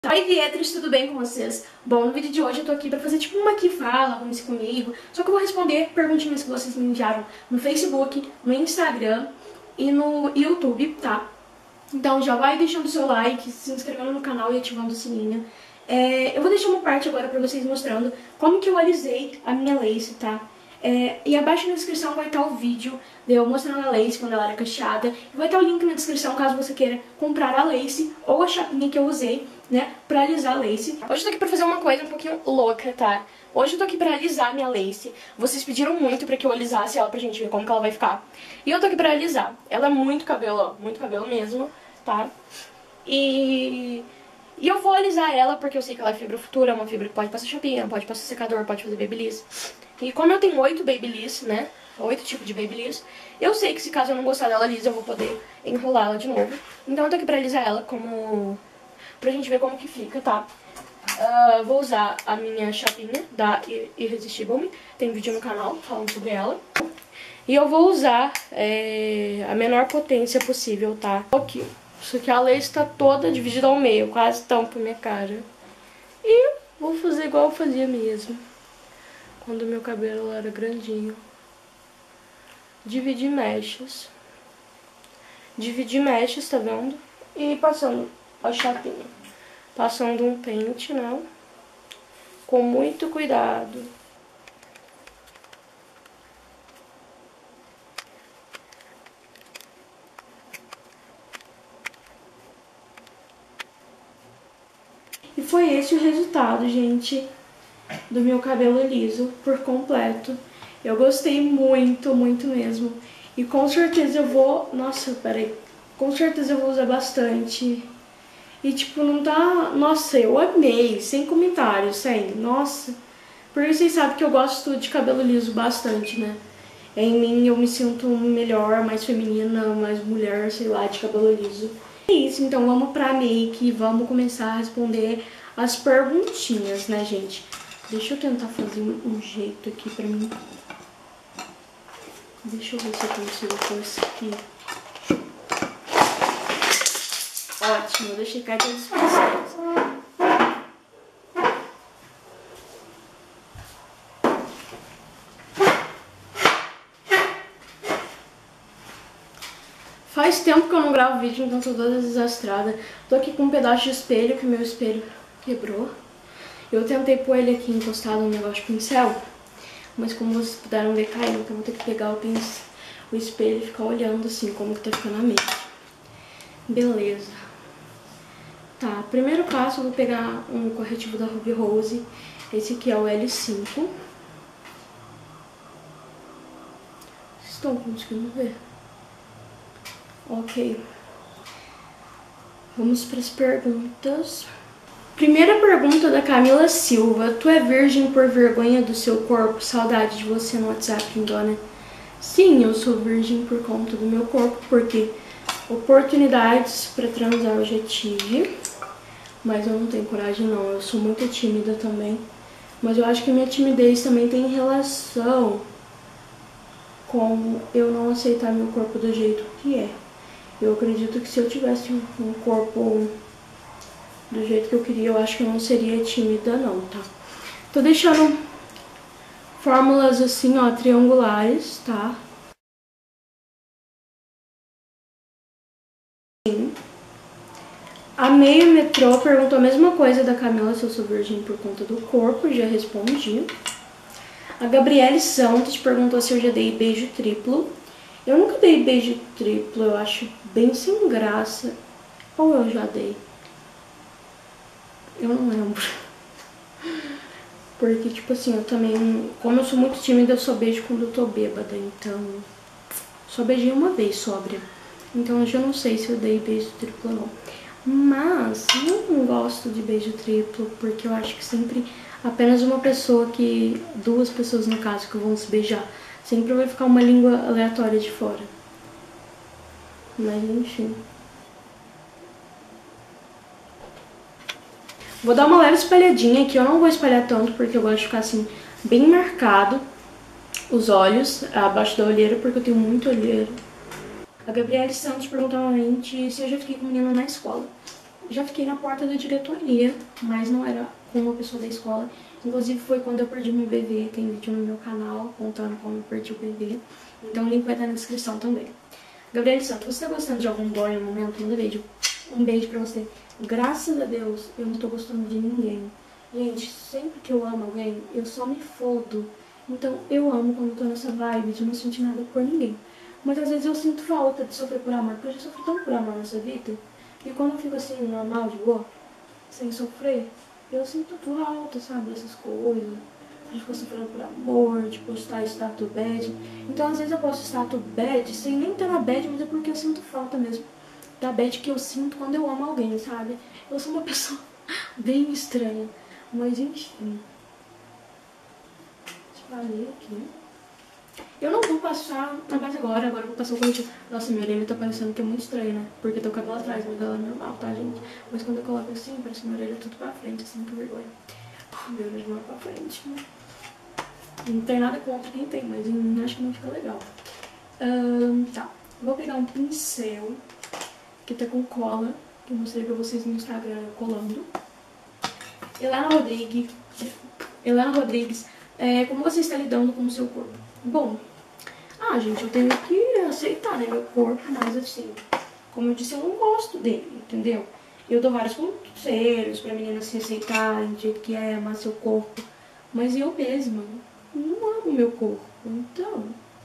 Oi, Vietres, tudo bem com vocês? Bom, no vídeo de hoje eu tô aqui pra fazer tipo uma que fala, comece comigo. Só que eu vou responder perguntinhas que vocês me enviaram no Facebook, no Instagram e no YouTube, tá? Então já vai deixando o seu like, se inscrevendo no canal e ativando o sininho. Eu vou deixar uma parte agora pra vocês mostrando como que eu alisei a minha lace, tá? E abaixo na descrição vai estar o vídeo de eu mostrando a lace quando ela era cacheada. E vai estar o link na descrição caso você queira comprar a lace ou a chapinha que eu usei, né, pra alisar a lace. Hoje eu tô aqui pra fazer uma coisa um pouquinho louca, tá? Hoje eu tô aqui pra alisar a minha lace. Vocês pediram muito pra que eu alisasse ela pra gente ver como que ela vai ficar. E eu tô aqui pra alisar. Ela é muito cabelo, ó, muito cabelo mesmo, tá? E eu vou alisar ela porque eu sei que ela é fibra futura, é uma fibra que pode passar chapinha, pode passar secador, pode fazer babyliss. E como eu tenho 8 babyliss, né, 8 tipos de babyliss, eu sei que se caso eu não gostar dela lisa, eu vou poder enrolar ela de novo. Então eu tô aqui pra alisar ela pra gente ver como que fica, tá? Vou usar a minha chapinha da Irresistible Me, tem vídeo no canal falando sobre ela. E eu vou usar a menor potência possível, tá? Aqui, isso aqui a lace tá toda dividida ao meio, quase tampa minha cara. E vou fazer igual eu fazia mesmo, quando meu cabelo era grandinho. Dividir mechas. Dividir mechas, tá vendo? E passando a chapinha. Passando um pente, né? Com muito cuidado. E foi esse o resultado, gente, do meu cabelo liso por completo. Eu gostei muito, muito mesmo. E com certeza eu vou... Nossa, peraí. Com certeza eu vou usar bastante. E tipo, não tá... Nossa, eu amei. Sem comentários, sem. Nossa. Porque vocês sabem que eu gosto de cabelo liso bastante, né? Em mim eu me sinto melhor, mais feminina, mais mulher, sei lá, de cabelo liso. É isso, então vamos pra make e vamos começar a responder as perguntinhas, né, gente? Deixa eu tentar fazer um jeito aqui pra mim. Deixa eu ver se eu consigo pôr isso aqui. Ótimo, eu deixei cair todos os pincéis. Faz tempo que eu não gravo vídeo, então tô toda desastrada. Tô aqui com um pedaço de espelho, que meu espelho quebrou. Eu tentei pôr ele aqui encostado no negócio de pincel, mas como vocês puderam ver, caiu. Então eu vou ter que pegar o espelho e ficar olhando assim como que tá ficando a make. Beleza. Tá, primeiro passo eu vou pegar um corretivo da Ruby Rose. Esse aqui é o L5. Vocês estão conseguindo ver? Ok. Vamos para as perguntas. Primeira pergunta da Camila Silva. Tu é virgem por vergonha do seu corpo? Saudade de você no WhatsApp, lindona. Sim, eu sou virgem por conta do meu corpo, porque oportunidades para transar eu já tive, mas eu não tenho coragem não. Eu sou muito tímida também. Mas eu acho que minha timidez também tem relação com eu não aceitar meu corpo do jeito que é. Eu acredito que se eu tivesse um corpo do jeito que eu queria, eu acho que eu não seria tímida não, tá? Tô deixando fórmulas assim, ó, triangulares, tá? Sim. A Meio Metrô perguntou a mesma coisa da Camila, se eu sou virgem por conta do corpo, já respondi. A Gabriele Santos perguntou se eu já dei beijo triplo. Eu nunca dei beijo triplo, eu acho bem sem graça. Ou eu já dei? Eu não lembro. Porque, tipo assim, eu também... Como eu sou muito tímida, eu só beijo quando eu tô bêbada. Então, só beijei uma vez sóbria. Então, eu já não sei se eu dei beijo triplo ou não. Mas, eu não gosto de beijo triplo, porque eu acho que sempre... Apenas uma pessoa que... Duas pessoas, no caso, que vão se beijar. Sempre vai ficar uma língua aleatória de fora. Mas, enfim. Vou dar uma leve espalhadinha aqui. Eu não vou espalhar tanto, porque eu gosto de ficar assim, bem marcado. Os olhos, abaixo da olheira, porque eu tenho muito olheira. A Gabriele Santos perguntou novamente se eu já fiquei com menina na escola. já fiquei na porta da diretoria, mas não era com uma pessoa da escola. Inclusive foi quando eu perdi meu bebê, tem vídeo no meu canal contando como eu perdi o bebê. Então o link vai estar na descrição também. Gabriele Santos, você tá gostando de algum boy no momento? Manda beijo. Um beijo pra você. Graças a Deus, eu não tô gostando de ninguém. Gente, sempre que eu amo alguém, eu só me fodo. Então eu amo quando eu tô nessa vibe de não sentir nada por ninguém. Mas às vezes eu sinto falta de sofrer por amor, porque eu já sofri tão por amor nessa vida. E quando eu fico assim, normal, de boa, sem sofrer, eu sinto falta, sabe, dessas coisas. De ficar sofrendo por amor, de postar status bad. Então às vezes eu posto status bad sem nem estar na bad, mas é porque eu sinto falta mesmo. Da bad que eu sinto quando eu amo alguém, sabe? Eu sou uma pessoa bem estranha. Mas enfim. Deixa eu ver aqui. Eu não vou passar a base agora eu vou passar o corretivo. Nossa, minha orelha tá parecendo que é muito estranha, né? Porque tem o cabelo atrás, mas ela é normal, tá, gente? Mas quando eu coloco assim, parece que minha orelha é tudo pra frente, assim, que vergonha. Minha orelha não é pra frente, né? Não tem nada contra quem tem, mas acho que não fica legal. Tá. Vou pegar um pincel que tá com cola, que eu mostrei pra vocês no Instagram colando. Elana Rodrigues, como você está lidando com o seu corpo? Bom, gente, eu tenho que aceitar, né, meu corpo, mas assim, como eu disse, eu não gosto dele, entendeu? Eu dou vários conselhos pra menina se aceitar do jeito que é, amar seu corpo, mas eu mesma não amo meu corpo, então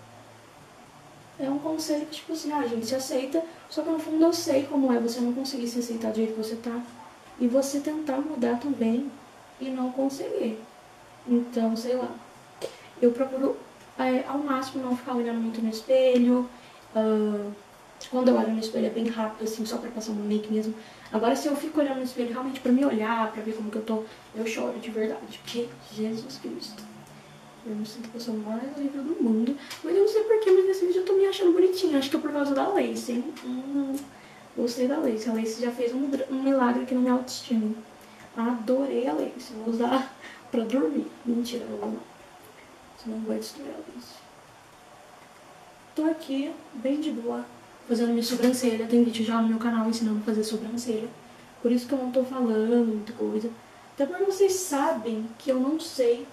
é um conselho que, tipo assim, gente, se aceita, só que no fundo eu sei como é você não conseguir se aceitar do jeito que você tá e você tentar mudar também e não conseguir. Então, sei lá, eu procuro ao máximo não ficar olhando muito no espelho. Quando eu olho no espelho é bem rápido, assim, só pra passar uma make mesmo. Agora, se eu fico olhando no espelho realmente pra me olhar, pra ver como que eu tô, eu choro de verdade, porque Jesus Cristo. Eu me sinto a pessoa mais horrível do mundo. Mas eu não sei porquê, mas nesse vídeo eu tô me achando bonitinha. Acho que é por causa da Lace, hein? Gostei da Lace. A Lace já fez um milagre aqui na minha autoestima. Adorei a Lace. Vou usar pra dormir. Mentira, não vou não. Senão vai destruir a Lace. Tô aqui, bem de boa, fazendo minha sobrancelha. Tem vídeo já no meu canal ensinando a fazer sobrancelha. Por isso que eu não tô falando muita coisa. Até porque vocês sabem que eu não sei.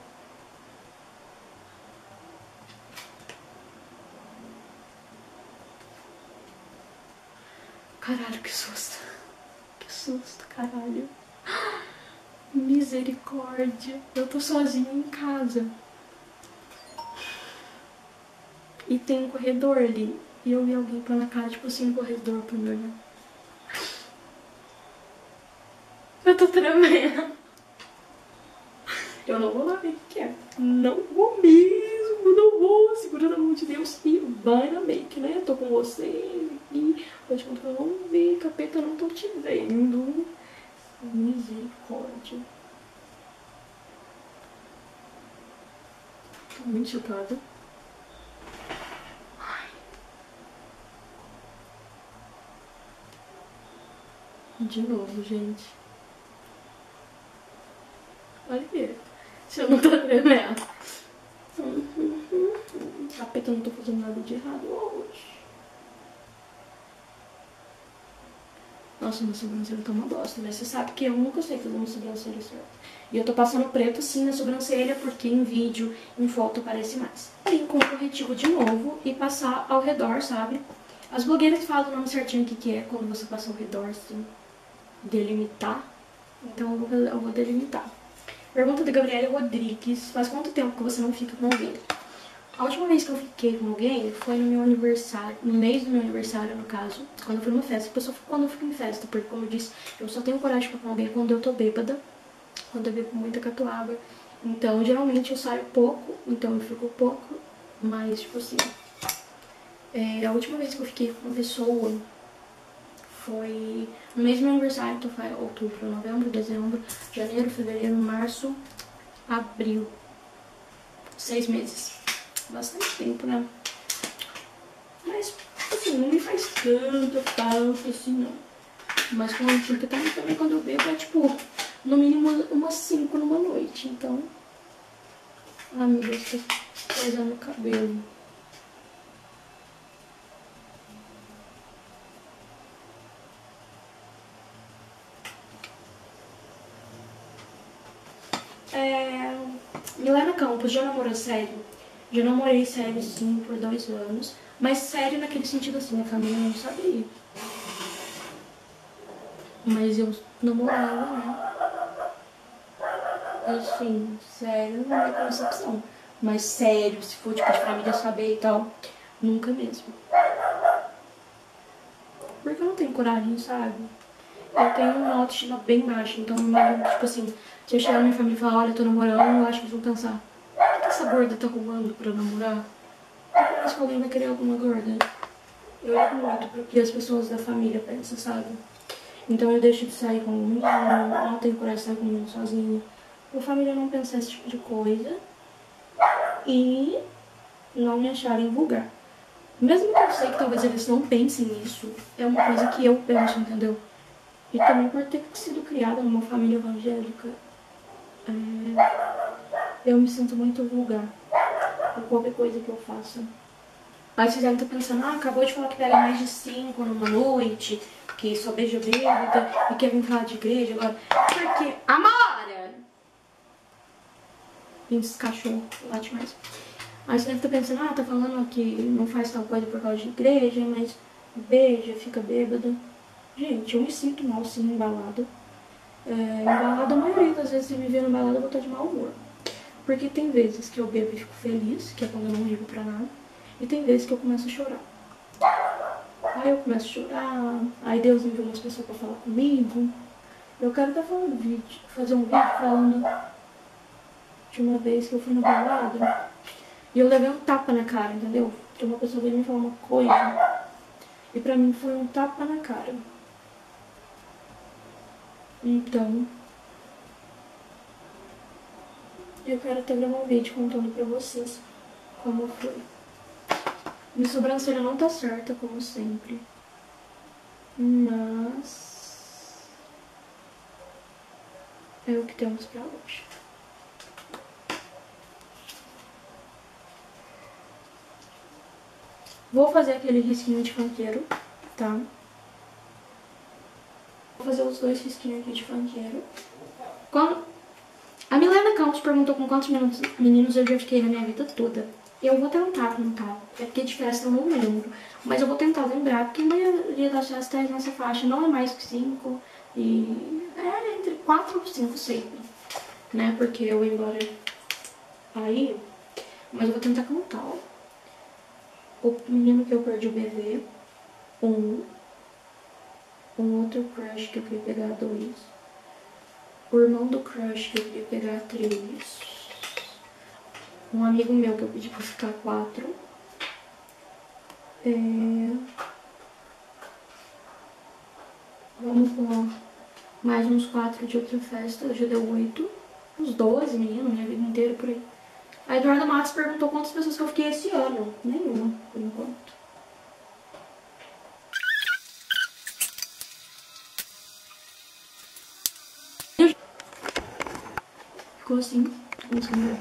Caralho, que susto. Que susto, caralho. Misericórdia. Eu tô sozinha em casa. E tem um corredor ali. E eu vi alguém pôr na cara, tipo assim, um corredor pra me olhar. Eu tô tremendo. Eu não vou lá ver o que é. Não vou mesmo, não vou. Segura na mão de Deus e vai na make, né? Eu tô com você e pode contar que eu não vi, capeta, eu não tô te vendo. Misericórdia. Tô muito chocada. De novo, gente. Olha aqui. Se eu não tô tremendo. Capeta, eu não tô fazendo nada de errado hoje. Nossa, minha sobrancelha tá uma bosta, mas você sabe que eu nunca sei fazer uma sobrancelha certa. E eu tô passando preto sim na sobrancelha, porque em vídeo, em foto parece mais. Vim com o corretivo de novo e passar ao redor, sabe? As blogueiras falam o nome certinho que é quando você passa ao redor, assim, delimitar. Então eu vou delimitar. Pergunta da Gabriela Rodrigues. Faz quanto tempo que você não fica com alguém? A última vez que eu fiquei com alguém foi no meu aniversário, no mês do meu aniversário, no caso, quando eu fui numa festa. A pessoa fica quando eu fico em festa, porque, como eu disse, eu só tenho coragem de ficar com alguém quando eu tô bêbada, quando eu bebo muita catuaba. Então, geralmente eu saio pouco, então eu fico pouco, mas, tipo assim, a última vez que eu fiquei com uma pessoa foi no mês do meu aniversário, então foi outubro, novembro, dezembro, janeiro, fevereiro, março, abril. 6 meses. Bastante tempo, né? Mas, assim, não me faz tanta falta assim, não. Mas porque também quando eu bebo é tipo, no mínimo umas 5 numa noite. Então, ai meu Deus, tá coisando o cabelo. Milena Campos, já namorou sério? Já namorei sério, sim, por 2 anos. Mas sério naquele sentido assim, a família não sabia. Mas eu namorava, né? Assim, sério na minha concepção. Mas sério, se for tipo de família saber e tal, nunca mesmo. Porque eu não tenho coragem, sabe? Eu tenho uma autoestima bem baixa, então eu imagino que, tipo assim, se eu chegar na minha família e falar, olha, eu tô namorando, eu acho que eles vão pensar, o que essa gorda tá arrumando pra namorar? Acho que alguém vai querer alguma gorda. Eu olho muito pro que as pessoas da família pensam, sabe? Então eu deixo de sair com um menino, não tenho coragem de sair com um menino sozinha. Minha família não pensar esse tipo de coisa e não me acharem vulgar. Mesmo que eu sei que talvez eles não pensem nisso, é uma coisa que eu penso, entendeu? E também por ter sido criada numa família evangélica, eu me sinto muito vulgar por qualquer coisa que eu faça. Aí vocês devem estar pensando, acabou de falar que pega mais de 5 numa noite, que só beija bêbada e quer vir falar de igreja agora. Porque, Amora! Esse cachorro late mais. Aí você deve estar pensando, tá falando que não faz tal coisa por causa de igreja, mas beija, fica bêbada. Gente, eu me sinto mal sim embalada. Embalada, a maioria das vezes, se me ver embalada, eu vou estar de mau humor. Porque tem vezes que eu bebo e fico feliz, que é quando eu não ligo pra nada. E tem vezes que eu começo a chorar. Aí eu começo a chorar, aí Deus enviou umas pessoas pra falar comigo. Eu quero até fazer um vídeo falando de uma vez que eu fui na balada e eu levei um tapa na cara, entendeu? Que uma pessoa veio me falar uma coisa e pra mim foi um tapa na cara. Então, eu quero até gravar um vídeo contando pra vocês como foi. Minha sobrancelha não tá certa, como sempre. Mas é o que temos pra hoje. Vou fazer aquele risquinho de funkeiro, tá? Vou fazer os 2 risquinhos aqui de funkeiro. A Milena Campos perguntou com quantos meninos eu já fiquei na minha vida toda. Eu vou tentar contar, é porque de festa eu não lembro. Mas eu vou tentar lembrar, porque a maioria das festas nessa faixa não é mais que 5. E é entre 4 ou 5 sempre, né? Porque eu ia embora aí. Mas eu vou tentar contar, ó. O menino que eu perdi o bebê, um outro crush que eu queria pegar 2. O irmão do crush que eu queria pegar 3. Um amigo meu que eu pedi pra ficar 4. Vamos com mais uns 4 de outra festa, já deu 8. Uns 12 meninos, minha vida inteira por aí. A Eduarda Matos perguntou quantas pessoas que eu fiquei esse ano. Nenhuma, por enquanto. Ficou assim, ver.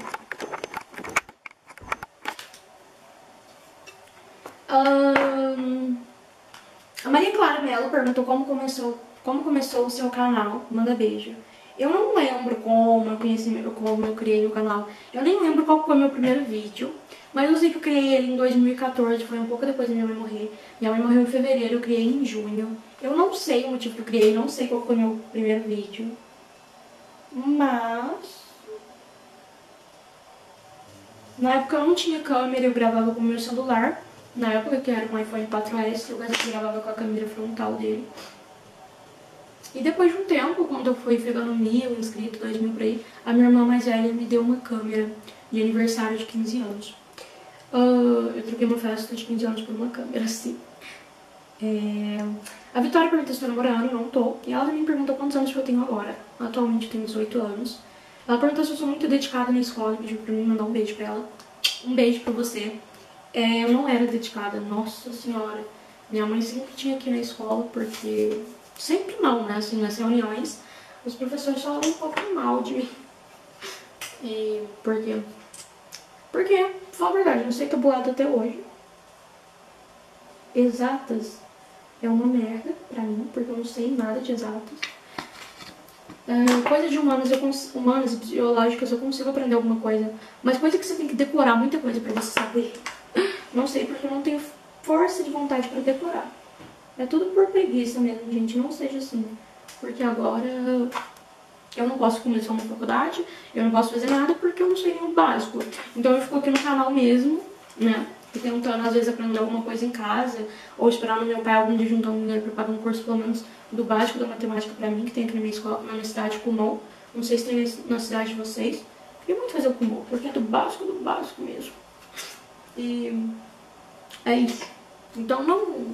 A Maria Clara Mello perguntou como começou o seu canal. Manda beijo. Eu não lembro como eu criei o canal. Eu nem lembro qual foi o meu primeiro vídeo. Mas eu sei que eu criei ele em 2014, foi um pouco depois da minha mãe morrer. Minha mãe morreu em fevereiro, eu criei em junho. Eu não sei o motivo que eu criei, não sei qual foi o meu primeiro vídeo. Mas... na época eu não tinha câmera, eu gravava com o meu celular. Na época que era um iPhone 4S, eu gravava com a câmera frontal dele. E depois de um tempo, quando eu fui pegando 1.000 inscritos, 2.000 por aí, a minha irmã mais velha me deu uma câmera de aniversário de 15 anos. Eu troquei uma festa de 15 anos por uma câmera, assim. A Vitória perguntou se eu tô namorando, eu não tô. E ela também perguntou quantos anos eu tenho agora. Atualmente eu tenho 18 anos. Ela perguntou se eu sou muito dedicada na escola e pediu pra mim mandar um beijo pra ela. Um beijo pra você. Eu não era dedicada, nossa senhora. Minha mãe sempre tinha aqui na escola, porque... sempre não, né? Assim, nas reuniões, os professores falavam um pouco mal de mim. E por quê? Porque, pra falar a verdade, eu não sei tabuada até hoje. Exatas é uma merda pra mim, porque eu não sei nada de exatas. Coisa de humanas e biológicas eu consigo aprender alguma coisa. Mas coisa que você tem que decorar muita coisa pra você saber. Não sei, porque eu não tenho força de vontade pra decorar. É tudo por preguiça mesmo, gente. Não seja assim. Porque agora eu não posso começar uma faculdade, eu não posso fazer nada porque eu não sei nem o básico. Então eu fico aqui no canal mesmo, né? E tentando às vezes aprender alguma coisa em casa, ou esperar no meu pai algum dia juntar um dinheiro pra pagar um curso pelo menos do básico da matemática pra mim, que tem aqui na minha escola, na minha cidade, Kumon. Não sei se tem na cidade de vocês. Queria muito fazer o Kumon, porque é do básico mesmo. E é isso. Então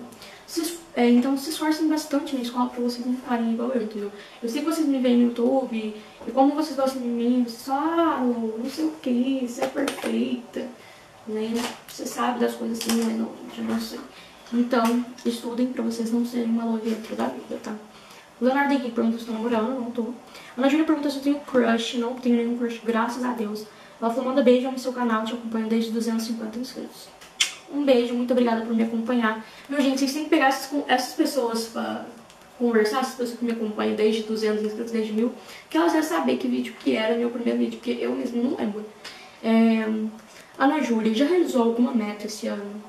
então se esforcem bastante na escola pra vocês não ficarem igual eu, entendeu? Eu sei que vocês me veem no YouTube, e como vocês gostam de mim, vocês falam, não sei o que, você é perfeita, né? Você sabe das coisas assim, mas não, eu não sei. Então, estudem pra vocês não serem uma lojetra da vida, tá? O Leonardo Henrique pergunta se eu tô namorando, não tô. A Ana Júlia pergunta se eu tenho crush, não tenho nenhum crush, graças a Deus. Ela falou, manda beijo no seu canal, te acompanho desde 250 inscritos. Um beijo, muito obrigada por me acompanhar. Meu, gente, vocês têm que pegar essas pessoas pra conversar, essas pessoas que me acompanham desde 200 inscritos, desde 1000, que elas devem saber que vídeo que era meu primeiro vídeo, porque eu mesmo não lembro. Ana Júlia, já realizou alguma meta esse ano?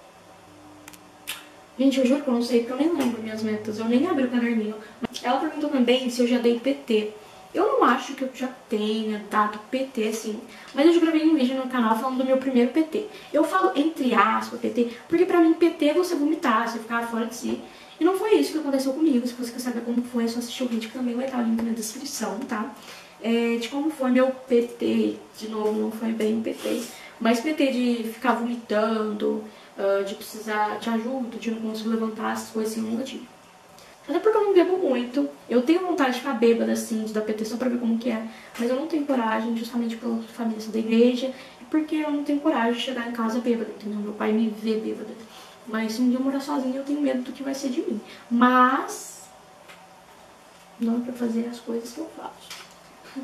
Gente, eu juro que eu não sei, porque eu nem lembro minhas metas, eu nem abri o caderninho. Ela perguntou também se eu já dei PT. Eu não acho que eu já tenha dado PT, assim, mas eu já gravei um vídeo no canal falando do meu primeiro PT. Eu falo entre aspas PT, porque pra mim PT é você vomitar, você ficar fora de si. E não foi isso que aconteceu comigo. Se você quer saber como foi, é só assistir o vídeo que também vai estar o link na descrição, tá? De como foi meu PT, de novo, não foi bem PT, mas PT de ficar vomitando, de precisar de ajuda, de não conseguir levantar, essas coisas assim, eu nunca tive. Até porque eu não bebo muito. Eu tenho vontade de ficar bêbada, assim, de dar PT só pra ver como que é. Mas eu não tenho coragem, justamente pela família da igreja. E porque eu não tenho coragem de chegar em casa bêbada, entendeu? Meu pai me vê bêbada. Mas se um dia eu morar sozinha, eu tenho medo do que vai ser de mim. Mas não é pra fazer as coisas que eu faço.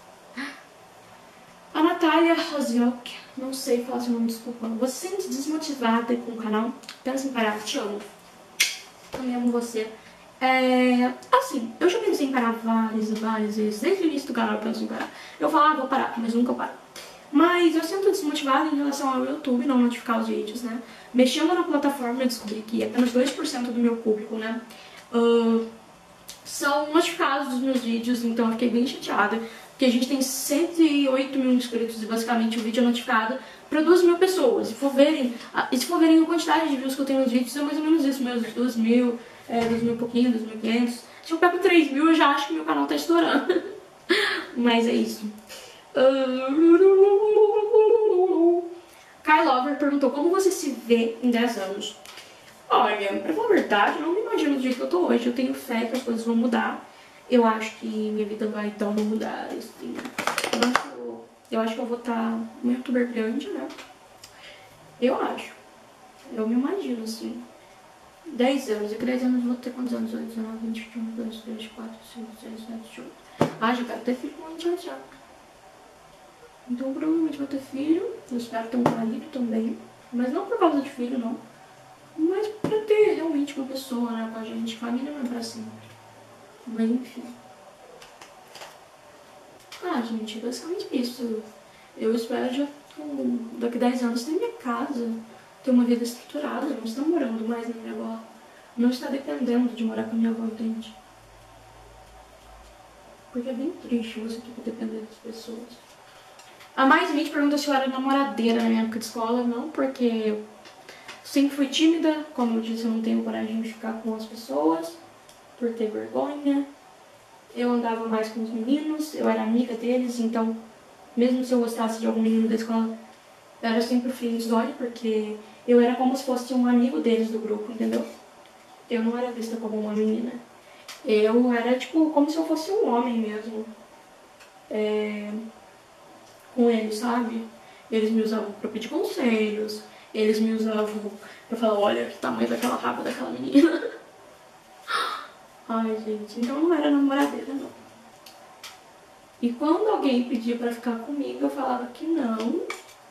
A Natália Rosiok, não sei falar seu nome, desculpa. Você se sente desmotivada com o canal? Pensa em parar, te amo. Também amo você. Assim, eu já pensei em parar várias vezes. Desde o início do canal eu penso em parar. Eu falo, vou parar, mas nunca paro. Mas eu sinto desmotivada em relação ao YouTube, não notificar os vídeos, né? Mexendo na plataforma, eu descobri que apenas 2% do meu público, né? São notificados dos meus vídeos, então eu fiquei bem chateada. Porque a gente tem 108 mil inscritos e basicamente o vídeo é notificado para 2.000 pessoas. Se for verem a quantidade de views que eu tenho nos vídeos, é mais ou menos isso, meus 2.000, 2.000 e pouquinho, 2.500. Se eu pego 3.000, eu já acho que meu canal tá estourando. Mas é isso. Kai Lover perguntou como você se vê em 10 anos. Olha, pra falar a verdade, eu não me imagino do jeito que eu tô hoje. Eu tenho fé que as coisas vão mudar. Eu acho que minha vida vai dar uma mudada, assim. Eu acho que eu vou estar um youtuber grande, né? Eu acho. Eu me imagino, assim. 10 anos. Daqui a 10 anos eu vou ter quantos anos? 8, 19, 20, 21, 22, 23, 24, 25, 26, 27, 28. Ah, já quero ter filho com 28 já. Então provavelmente vou ter filho. Eu espero ter um marido também. Mas não por causa de filho, não. Mas pra ter realmente uma pessoa, né, com a gente. Família não é pra sempre. Mas enfim. Ah, gente, é basicamente isso. Eu espero já, daqui a 10 anos, ter minha casa, ter uma vida estruturada, não estar morando mais na minha avó. Não estar dependendo de morar com a minha avó, entende? Porque é bem triste você ter que depender das pessoas. A Mais 20 pergunta se eu era namoradeira na minha época de escola. Não, porque eu sempre fui tímida. Como eu disse, eu não tenho coragem de ficar com as pessoas por ter vergonha. Eu andava mais com os meninos, eu era amiga deles, então mesmo se eu gostasse de algum menino da escola, eu era sempre friendzone, porque eu era como se fosse um amigo deles do grupo, entendeu? Eu não era vista como uma menina. Eu era tipo como se eu fosse um homem mesmo. Com eles, sabe? Eles me usavam pra pedir conselhos, eles me usavam pra falar, olha que tamanho daquela raba daquela menina. Ai, gente, então não era namoradeira, não. E quando alguém pedia pra ficar comigo, eu falava que não.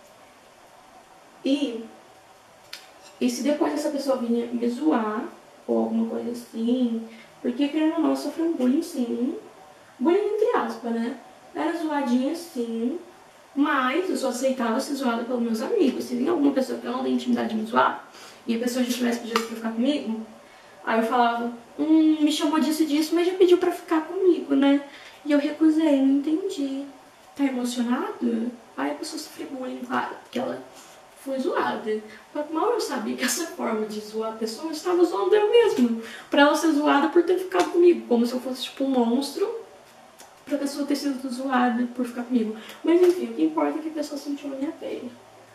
E se depois essa pessoa vinha me zoar, ou alguma coisa assim, porque querendo ou não, eu sofri um bullying sim. Bullying entre aspas, né? Era zoadinha sim, mas eu só aceitava ser zoada pelos meus amigos. Se vinha alguma pessoa que eu não tenho intimidade de me zoar, e a pessoa já tivesse pedido pra ficar comigo, aí eu falava, me chamou disso e disso, mas já pediu pra ficar comigo, né? E eu recusei, não entendi. Tá emocionado? Aí a pessoa sofreu bullying, claro, porque ela foi zoada. Mas mal eu sabia que essa forma de zoar a pessoa estava zoando eu mesmo. Pra ela ser zoada por ter ficado comigo, como se eu fosse tipo um monstro, pra pessoa ter sido zoada por ficar comigo. Mas enfim, o que importa é que a pessoa sentiu a minha pele.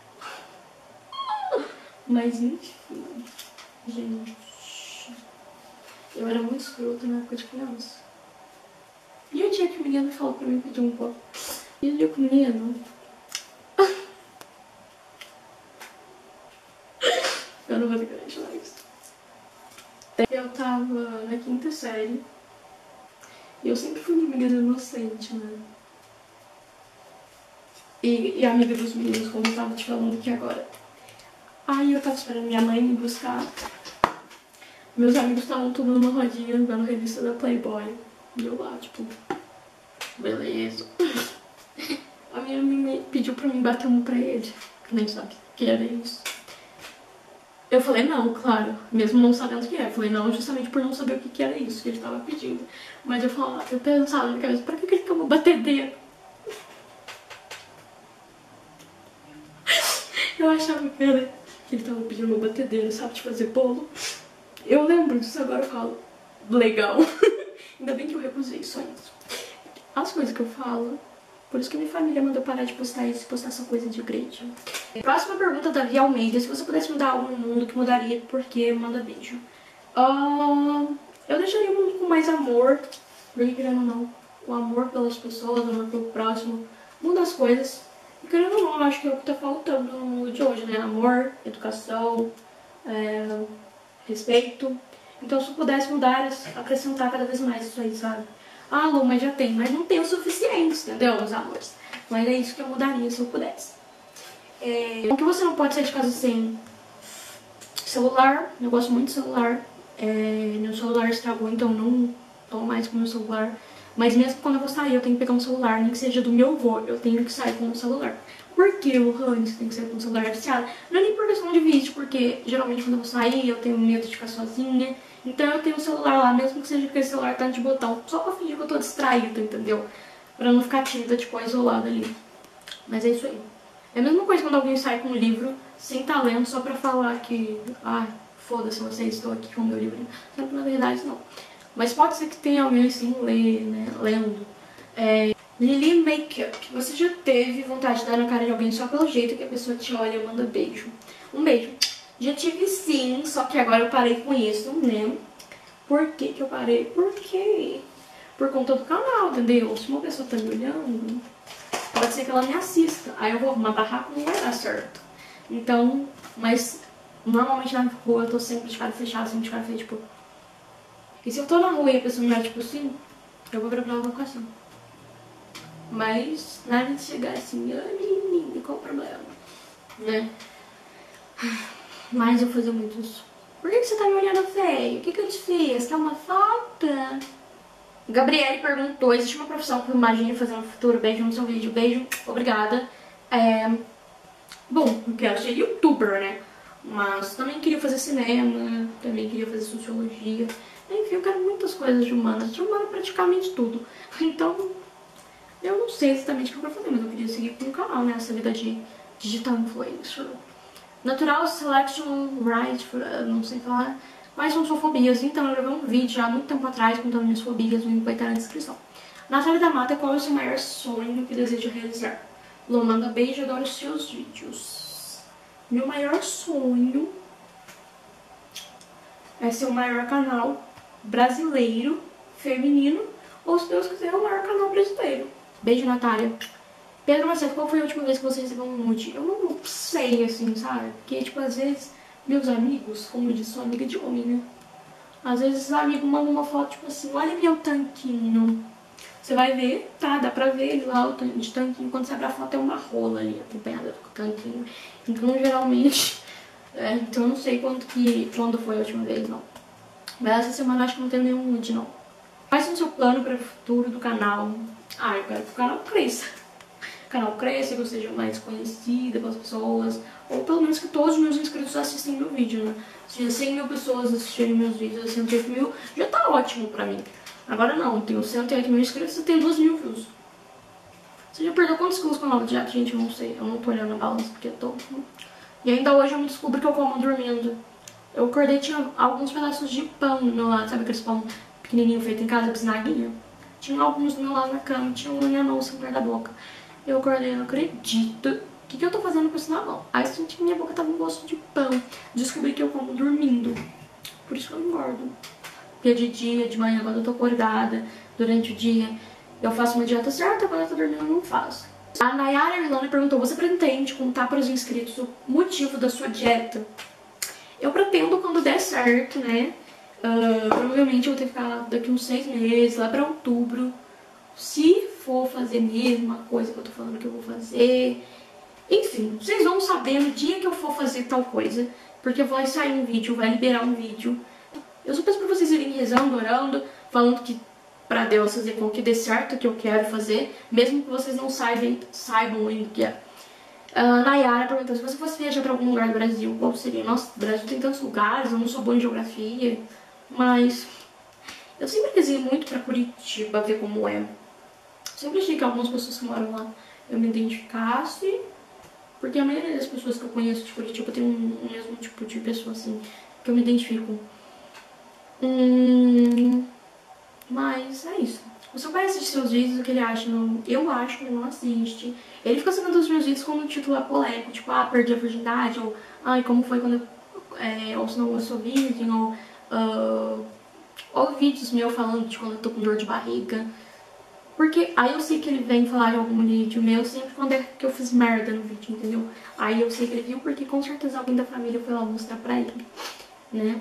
Mas enfim, gente, eu era muito escrota na época de criança. E o dia que o menino falou pra mim pedir um pouco. E o dia que o menino... Eu não vou ter que falar isso. Eu tava na 5ª série. E eu sempre fui uma menina inocente, né? E amiga dos meninos, como eu tava te falando aqui agora. Aí eu tava esperando minha mãe me buscar. Meus amigos estavam tudo numa rodinha vendo a revista da Playboy. E eu lá, tipo, beleza. A minha mãe pediu pra mim bater um pra ele. Que nem sabe o que era isso. Eu falei não, claro, mesmo não sabendo o que é. Eu falei não justamente por não saber o que era isso que ele tava pedindo. Mas eu falava, eu pensava na minha cabeça, pra que ele quer uma batedeira? Eu achava que ele tava pedindo uma batedeira, sabe, de fazer bolo. Eu lembro disso, agora eu falo, legal. Ainda bem que eu recusei, só isso. As coisas que eu falo, por isso que minha família mandou parar de postar isso, postar essa coisa de igreja. Próxima pergunta da Via Almeida, se você pudesse mudar algo no mundo, que mudaria, por quê? Manda beijo. Eu deixaria o mundo com mais amor, porque querendo ou não, o amor pelas pessoas, o amor pelo próximo, muda as coisas. E querendo ou não, eu acho que é o que tá faltando no mundo de hoje, né? Amor, educação, respeito. Então se eu pudesse mudar, acrescentar cada vez mais isso aí, sabe? Ah, Lu, mas já tem, mas não tem o suficiente, entendeu, meus amores? Mas é isso que eu mudaria se eu pudesse. Porque você não pode sair de casa sem celular. Eu gosto muito de celular. Meu celular estragou, então eu não tô mais com meu celular. Mas mesmo quando eu vou sair, eu tenho que pegar um celular, nem que seja do meu avô, eu tenho que sair com um celular. Por que, Lohane, você tem que sair com um celular viciado? Não é nem por questão de vídeo, porque geralmente quando eu vou sair, eu tenho medo de ficar sozinha. Então eu tenho um celular lá, mesmo que seja aquele celular tanto de botão, só pra fingir que eu tô distraída, entendeu? Pra não ficar tímida, tipo, isolada ali. Mas é isso aí. É a mesma coisa quando alguém sai com um livro sem talento só pra falar que, foda-se vocês, estou aqui com o meu livro. Sendo que na verdade não. Mas pode ser que tenha alguém assim lendo. Lili Makeup. Você já teve vontade de dar na cara de alguém só pelo jeito que a pessoa te olha e manda beijo? Um beijo. Já tive sim, só que agora eu parei com isso, né? Por que que eu parei? Por quê? Por conta do canal, entendeu? Se uma pessoa tá me olhando, pode ser que ela me assista. Aí eu vou arrumar barraco, não vai dar certo. Então, mas normalmente na rua eu tô sempre de cara fechada, sempre de cara feia, tipo... E se eu tô na rua e a pessoa me olha tipo assim, eu vou virar pra ela e vou ficar assim. Mas nada de chegar assim, ai menina, qual o problema? Né? Mas eu fazia muito isso. Por que você tá me olhando feio? O que eu te fiz? Quer uma foto? Gabriele perguntou, existe uma profissão que eu imagino fazer no futuro? Beijo no seu vídeo. Beijo, obrigada. Bom, eu quero ser youtuber, né? Mas também queria fazer cinema, também queria fazer sociologia. Enfim, eu quero muitas coisas de humanas. De humano praticamente tudo. Então, eu não sei exatamente o que eu quero fazer, mas eu queria seguir com o canal, né? Essa vida de digital influencer. Natural Selection Right, não sei falar. Quais são suas fobias? Então, eu gravei um vídeo já há muito tempo atrás contando minhas fobias, o link vai estar na descrição. Natália da Mata, qual é o seu maior sonho que deseja realizar? Lô, manda beijo e adoro os seus vídeos. Meu maior sonho é ser o maior canal brasileiro, feminino, ou se Deus quiser, o maior canal brasileiro. Beijo, Natália. Pedro Macedo, qual foi a última vez que você recebeu um nude? Eu não sei, assim, sabe? Porque, tipo, às vezes, meus amigos, como eu disse, sou amiga de homem, né? Às vezes, os amigos mandam uma foto, tipo assim, olha meu tanquinho. Você vai ver, tá, dá pra ver ele lá, o de tanquinho. Quando você abre a foto, é uma rola ali, acompanhada com o tanquinho. Então, geralmente, então eu não sei quando foi a última vez, não. Mas essa semana acho que não tem nenhum nude, não. Quais são o seu plano para o futuro do canal? Ah, eu quero que o canal cresça. O canal cresça, que eu seja mais conhecida pelas pessoas, ou pelo menos que todos os meus inscritos assistem meu vídeo, né? Se 100 mil pessoas assistirem meus vídeos, 108 mil, já tá ótimo pra mim. Agora não, tenho 108 mil inscritos e tenho 2 mil views. Você já perdeu quantos quilos com a nova dieta? Gente, eu não sei, eu não tô olhando a balança porque eu tô... E ainda hoje eu me descubro que eu como dormindo. Eu acordei e tinha alguns pedaços de pão no meu lado, sabe aqueles pão pequenininho feito em casa, bisnaguinha? Tinha alguns do meu lado na cama, tinha um na minha mão, assim, perto da boca. Eu acordei, eu não acredito. O que eu tô fazendo com isso na mão? Aí eu senti que minha boca tava com gosto de pão. Descobri que eu como dormindo. Por isso que eu engordo. Porque de dia, de manhã, quando eu tô acordada, durante o dia, eu faço uma dieta certa, quando eu tô dormindo, eu não faço. A Nayara Irlanda perguntou, você pretende contar para os inscritos o motivo da sua dieta? Eu pretendo quando der certo, né? Provavelmente eu vou ter que ficar daqui uns 6 meses, lá pra outubro. Se for fazer mesmo a coisa que eu tô falando que eu vou fazer. Enfim, vocês vão saber no dia que eu for fazer tal coisa. Porque vai sair um vídeo, vai liberar um vídeo. Eu só peço pra vocês irem rezando, orando, falando que pra Deus fazer com que dê certo o que eu quero fazer. Mesmo que vocês não saibam ainda o que é. Nayara perguntou, se você fosse viajar pra algum lugar do Brasil, qual seria? Nossa, o Brasil tem tantos lugares, eu não sou boa em geografia. Mas eu sempre quis ir muito pra Curitiba, ver como é. Sempre achei que algumas pessoas que moram lá eu me identificasse, porque a maioria das pessoas que eu conheço de Curitiba tem o mesmo tipo de pessoa, assim, que eu me identifico. Mas é isso. O seu pai assiste seus vídeos, o que ele acha? Não, eu acho que ele não assiste. Ele fica sabendo dos meus vídeos quando o título é polêmico, tipo, ah, perdi a virgindade, ou, ai, como foi quando ou se não eu sou virgem, ou vídeos meus falando de quando eu tô com dor de barriga. Porque aí eu sei que ele vem falar em algum vídeo meu sempre quando é que eu fiz merda no vídeo, entendeu? Aí eu sei que ele viu porque com certeza alguém da família foi lá mostrar pra ele, né?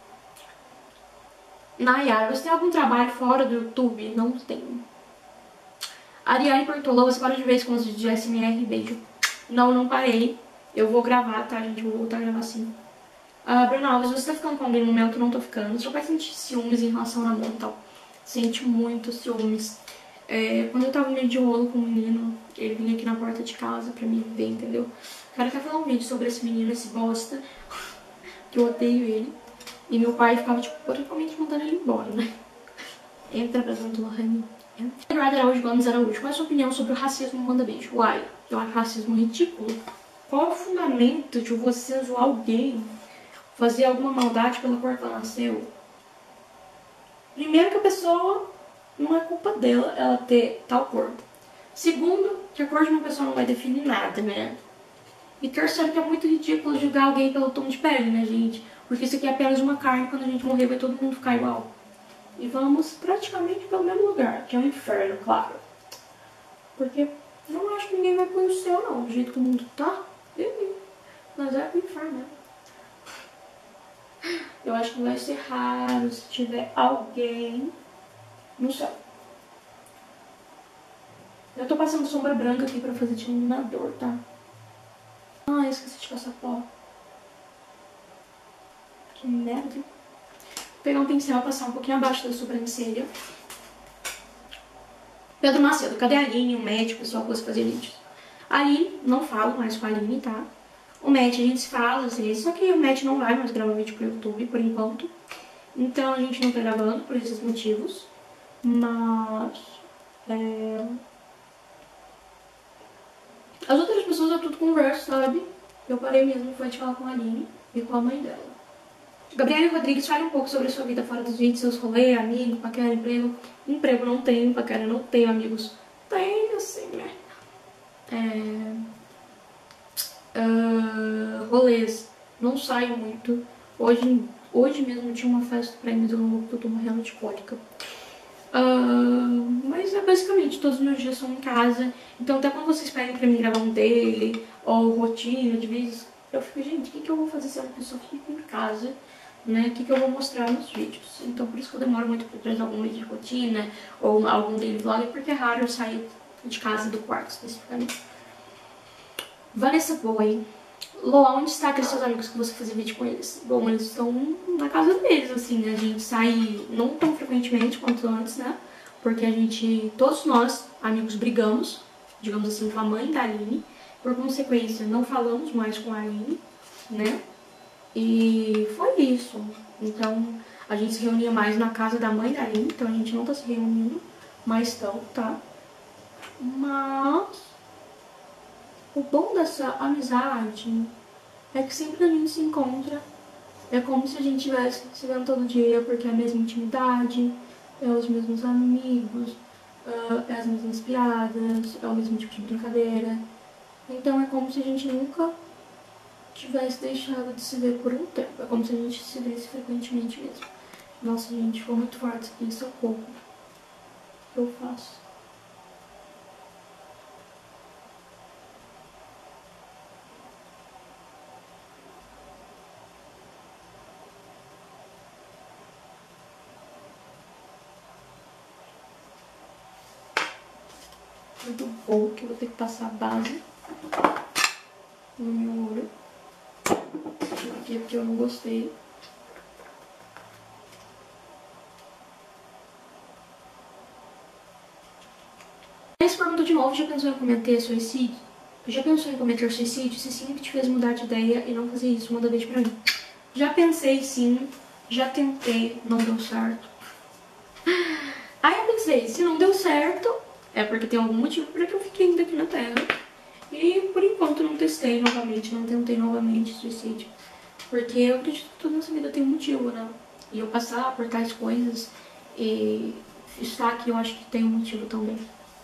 Nayara, você tem algum trabalho fora do YouTube? Não tenho. A Ariane perguntou, você parou de vez com os vídeos de SMR? Beijo. Não, não parei. Eu vou gravar, tá, gente? Eu vou voltar a gravar sim. Bruna Alves, você tá ficando com alguém no momento? Não tô ficando. Seu pai sente ciúmes em relação ao namoro e tal. Sente muito ciúmes. Quando eu tava meio de rolo com o menino, ele vinha aqui na porta de casa pra me ver, entendeu? O cara quer falar um vídeo sobre esse menino, esse bosta, que eu odeio ele. E meu pai ficava, tipo, totalmente mandando ele embora, né? Entra pra dentro do Rani. Eduardo Araújo Gomes Araújo, qual é a sua opinião sobre o racismo? Manda beijo. Uai, eu acho racismo ridículo. Qual é o fundamento de você zoar alguém, fazer alguma maldade pela cor que ela nasceu? Primeiro que a pessoa não é culpa dela ela ter tal cor. Segundo, que a cor de uma pessoa não vai definir nada, né? E terceiro, que é muito ridículo julgar alguém pelo tom de pele, né, gente? Porque isso aqui é apenas uma carne, quando a gente morrer vai todo mundo ficar igual. E vamos praticamente pelo mesmo lugar, que é o inferno, claro. Porque não acho que ninguém vai pro céu, não, do jeito que o mundo tá. Mas é pro inferno, né? Eu acho que vai ser raro se tiver alguém no céu. Eu tô passando sombra branca aqui pra fazer de iluminador, tá? Ah, esqueci de passar pó. Que merda. Vou pegar um pincel e passar um pouquinho abaixo da sobrancelha. Pedro Macedo, cadê a Aline, o médico, o pessoal que você fazer vídeos? A Aline, não falo mais com a Aline, tá? O Matt, a gente se fala às vezes, só que o Matt não vai mais gravar vídeo pro YouTube, por enquanto. Então a gente não tá gravando por esses motivos. Mas... as outras pessoas eu tudo converso, sabe? Eu parei mesmo, foi de falar com a Aline e com a mãe dela. Gabriele Rodrigues, fale um pouco sobre a sua vida fora dos vídeos, seus rolês, amigos, paquera, emprego. Emprego não tenho, paquera não tenho, amigos tenho, assim, né? Rolês, não saio muito. Hoje mesmo tinha uma festa pra ir, mas eu não vou porque eu tô morrendo de cólica. Mas basicamente todos os meus dias são em casa. Então até quando vocês pedem pra mim gravar um daily ou rotina de vezes, eu fico, gente, o que eu vou fazer se a pessoa fica em casa, né? O que eu vou mostrar nos vídeos? Então por isso que eu demoro muito pra trazer algum vídeo de rotina ou algum daily vlog, porque é raro eu sair de casa, do quarto especificamente. Vanessa Boy, Lô, onde está aqueles seus amigos que você fazia vídeo com eles? Bom, eles estão na casa deles, assim, né? A gente sai não tão frequentemente quanto antes, né? Porque a gente, todos nós, amigos, brigamos, digamos assim, com a mãe da Aline. Por consequência, não falamos mais com a Aline, né? E foi isso. Então, a gente se reunia mais na casa da mãe da Aline, então a gente não tá se reunindo mais tão, tá? Mas o bom dessa amizade é que sempre a gente se encontra. É como se a gente estivesse se vendo todo dia, porque é a mesma intimidade, é os mesmos amigos, é as mesmas piadas, é o mesmo tipo de brincadeira. Então é como se a gente nunca tivesse deixado de se ver por um tempo. É como se a gente se visse frequentemente mesmo. Nossa, gente, foi muito forte isso aqui, socorro. O que eu faço? Muito bom que eu vou ter que passar a base no meu olho. Aqui porque eu não gostei. Mas pergunta de novo, já pensou em cometer suicídio? Já pensou em cometer suicídio? Se sim, o que te fez mudar de ideia e não fazer isso? Manda beijo pra mim. Já pensei sim, já tentei, não deu certo. Aí eu pensei, se não deu certo, é porque tem algum motivo para que eu fiquei ainda aqui na Terra. E por enquanto não testei novamente, não tentei novamente suicídio. Porque eu acredito que toda nossa vida tem um motivo, né? E eu passar por tais coisas e estar aqui, eu acho que tem um motivo também.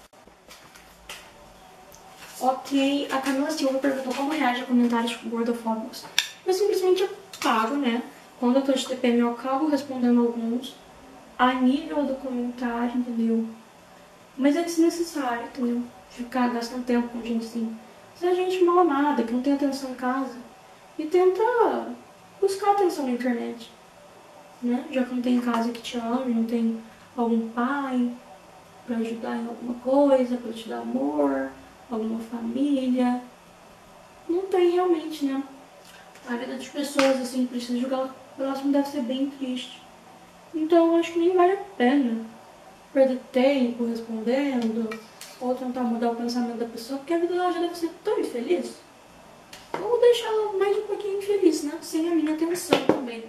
Ok, a Camila Silva perguntou como reage a comentários gordofóbicos. Eu simplesmente apago, né? Quando eu tô de TPM eu acabo respondendo alguns a nível do comentário, entendeu? Mas é desnecessário, entendeu? Ficar gastando tempo com gente assim. Se a gente mal amada, que não tem atenção em casa, e tenta buscar atenção na internet, né? Já que não tem casa que te ame, não tem algum pai pra ajudar em alguma coisa, pra te dar amor, alguma família. Não tem realmente, né? A vida das pessoas, assim, precisa jogar o próximo deve ser bem triste. Então eu acho que nem vale a pena perder tempo respondendo ou tentar mudar o pensamento da pessoa, porque a vida dela já deve ser tão infeliz. Vamos deixar ela mais um pouquinho infeliz, né? Sem a minha atenção também.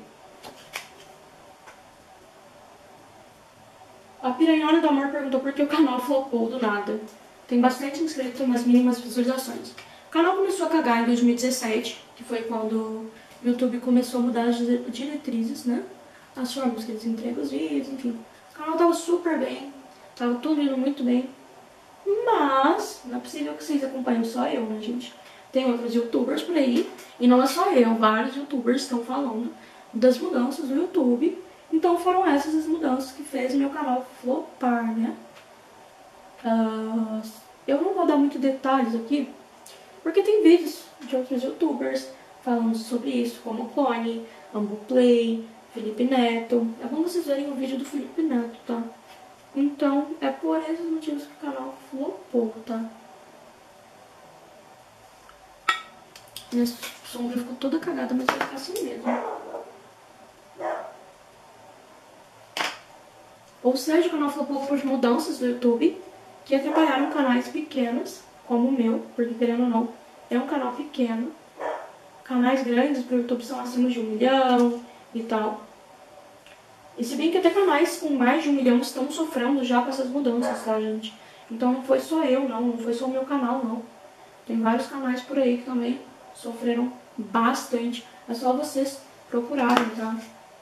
A Piranhona do Amor perguntou por que o canal flopou do nada. Tem bastante inscritos, umas mínimas visualizações. O canal começou a cagar em 2017, que foi quando o YouTube começou a mudar as diretrizes, né? As formas que eles entregam os vídeos, enfim. O canal tava super bem, tava tudo indo muito bem. Mas, não é possível que vocês acompanhem só eu, né, gente? Tem outros youtubers por aí, e não é só eu, vários youtubers estão falando das mudanças do YouTube. Então foram essas as mudanças que fez meu canal flopar, né? Eu não vou dar muito detalhes aqui, porque tem vídeos de outros youtubers falando sobre isso, como Clone, Ambuplay, Felipe Neto. É bom vocês verem o vídeo do Felipe Neto, tá? Então, é por esses motivos que o canal flopou, tá? Minha sombra ficou toda cagada, mas vai ficar assim mesmo. Ou seja, o canal flopou por mudanças do YouTube que atrapalharam canais pequenos, como o meu, porque querendo ou não, é um canal pequeno. Canais grandes do YouTube são acima de 1 milhão e tal. E se bem que até canais com mais de 1 milhão estão sofrendo já com essas mudanças, tá, gente? Então não foi só eu, não foi só o meu canal, não. Tem vários canais por aí que também sofreram bastante. É só vocês procurarem, tá?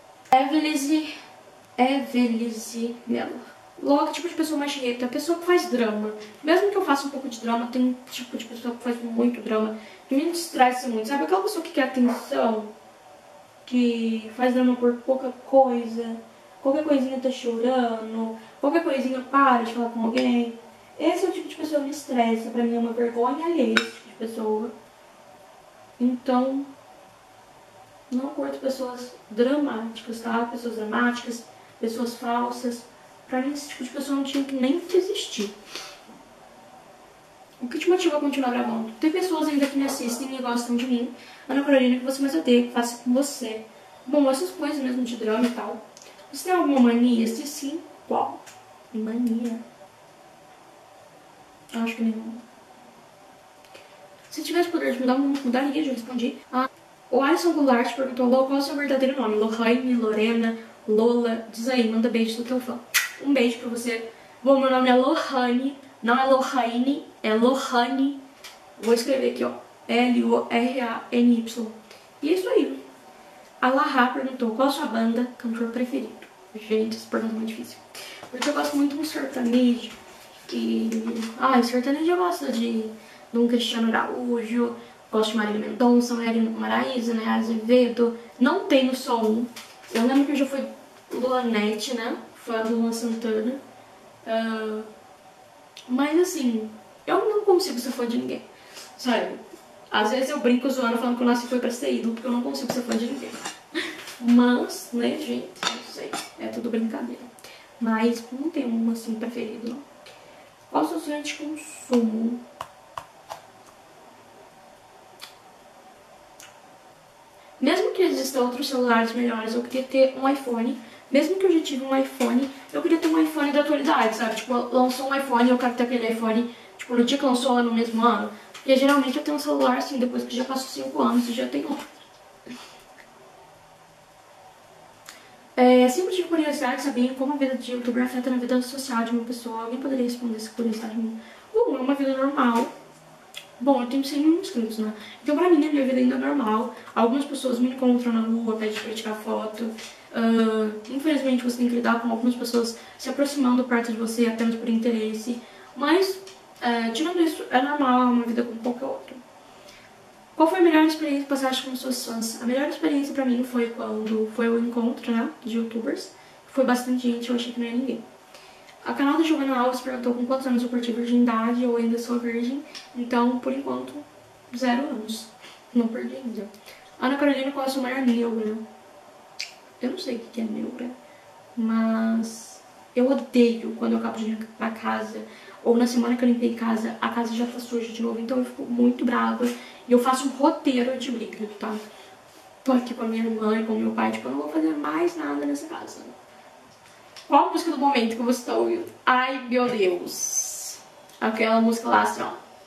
Evelise Melo. Logo, que tipo de pessoa mais chata? A pessoa que faz drama. Mesmo que eu faça um pouco de drama, tem um tipo de pessoa que faz muito drama. Que me distrai muito, sabe? Aquela pessoa que quer atenção, que faz drama por pouca coisa, qualquer coisinha tá chorando, qualquer coisinha para de falar com alguém. Esse é o tipo de pessoa que me estressa, pra mim é uma vergonha alheia, esse tipo de pessoa. Então, não curto pessoas dramáticas, tá? Pessoas dramáticas, pessoas falsas. Pra mim esse tipo de pessoa não tinha que nem existir. O que te motiva a continuar gravando? Tem pessoas ainda que me assistem e gostam de mim. Ana Carolina, que você mais odeia, que faça com você. Bom, essas coisas mesmo de drama e tal. Você tem alguma mania? Se sim, qual? Mania? Acho que nenhuma. Se tivesse poder de mudar o mundo, mudaria, já respondi. O Alisson Goulart perguntou, Lô, qual é o seu verdadeiro nome? Lohane, Lorena, Lola? Diz aí, manda beijo do teu fã. Um beijo pra você. Bom, meu nome é Lohane, não é Lohane, é Lohane. Vou escrever aqui, ó. L-O-R-A-N-Y. E é isso aí. A Lahá perguntou, qual a sua banda, cantor preferido? Gente, essa pergunta é muito difícil. Porque eu gosto muito de um sertanejo. E... sertanejo eu gosto de um Cristiano Araújo, gosto de Marília Mendonça, Maraísa, né, Azevedo. Não tenho só um. Eu lembro que eu já fui Luanete, né, fã do Luan Santana. Mas assim, eu não consigo ser fã de ninguém, sabe? Às vezes eu brinco zoando falando que eu nasci foi pra ser ídolo, porque eu não consigo ser fã de ninguém. Mas, né, gente, não sei, é tudo brincadeira. Mas não tem um assim preferido, não. Qual o seu sonho de consumo? Mesmo que existam outros celulares melhores, eu queria ter um iPhone. Mesmo que eu já tive um iPhone, eu queria ter um iPhone da atualidade, sabe? Tipo, lançou um iPhone e eu quero ter aquele iPhone, tipo, no dia que lançou no mesmo ano. Porque geralmente eu tenho um celular, assim, depois que já passou 5 anos e já tenho outro. Sempre tive curiosidade de saber como a vida de youtuber afeta na vida social de uma pessoa. Alguém poderia responder essa curiosidade minha? Bom, é uma vida normal. Bom, eu tenho 100 mil inscritos, né? Então pra mim a minha vida ainda é normal. Algumas pessoas me encontram na rua, pedem pra tirar foto. Infelizmente você tem que lidar com algumas pessoas se aproximando perto de você apenas por interesse. Mas, tirando isso, é normal, é uma vida como qualquer outra. Qual foi a melhor experiência que passaste com suas fãs? A melhor experiência pra mim foi quando foi o encontro, né, de youtubers. Foi bastante gente, eu achei que não ia ninguém. A canal da Giovanna Alves perguntou com quantos anos eu perdi virgindade, eu ainda sou virgem, então, por enquanto, 0 anos. Não perdi ainda. Ana Carolina, qual é a sua maior neura? Eu não sei o que é neura, mas eu odeio quando eu acabo de limpar a casa, ou na semana que eu limpei casa, a casa já tá suja de novo, então eu fico muito brava e eu faço um roteiro de briga, tá? Tô aqui com a minha irmã e com o meu pai, tipo, eu não vou fazer mais nada nessa casa. Qual a música do momento que você tá ouvindo? Ai, meu Deus. Aquela música lá, assim, ó.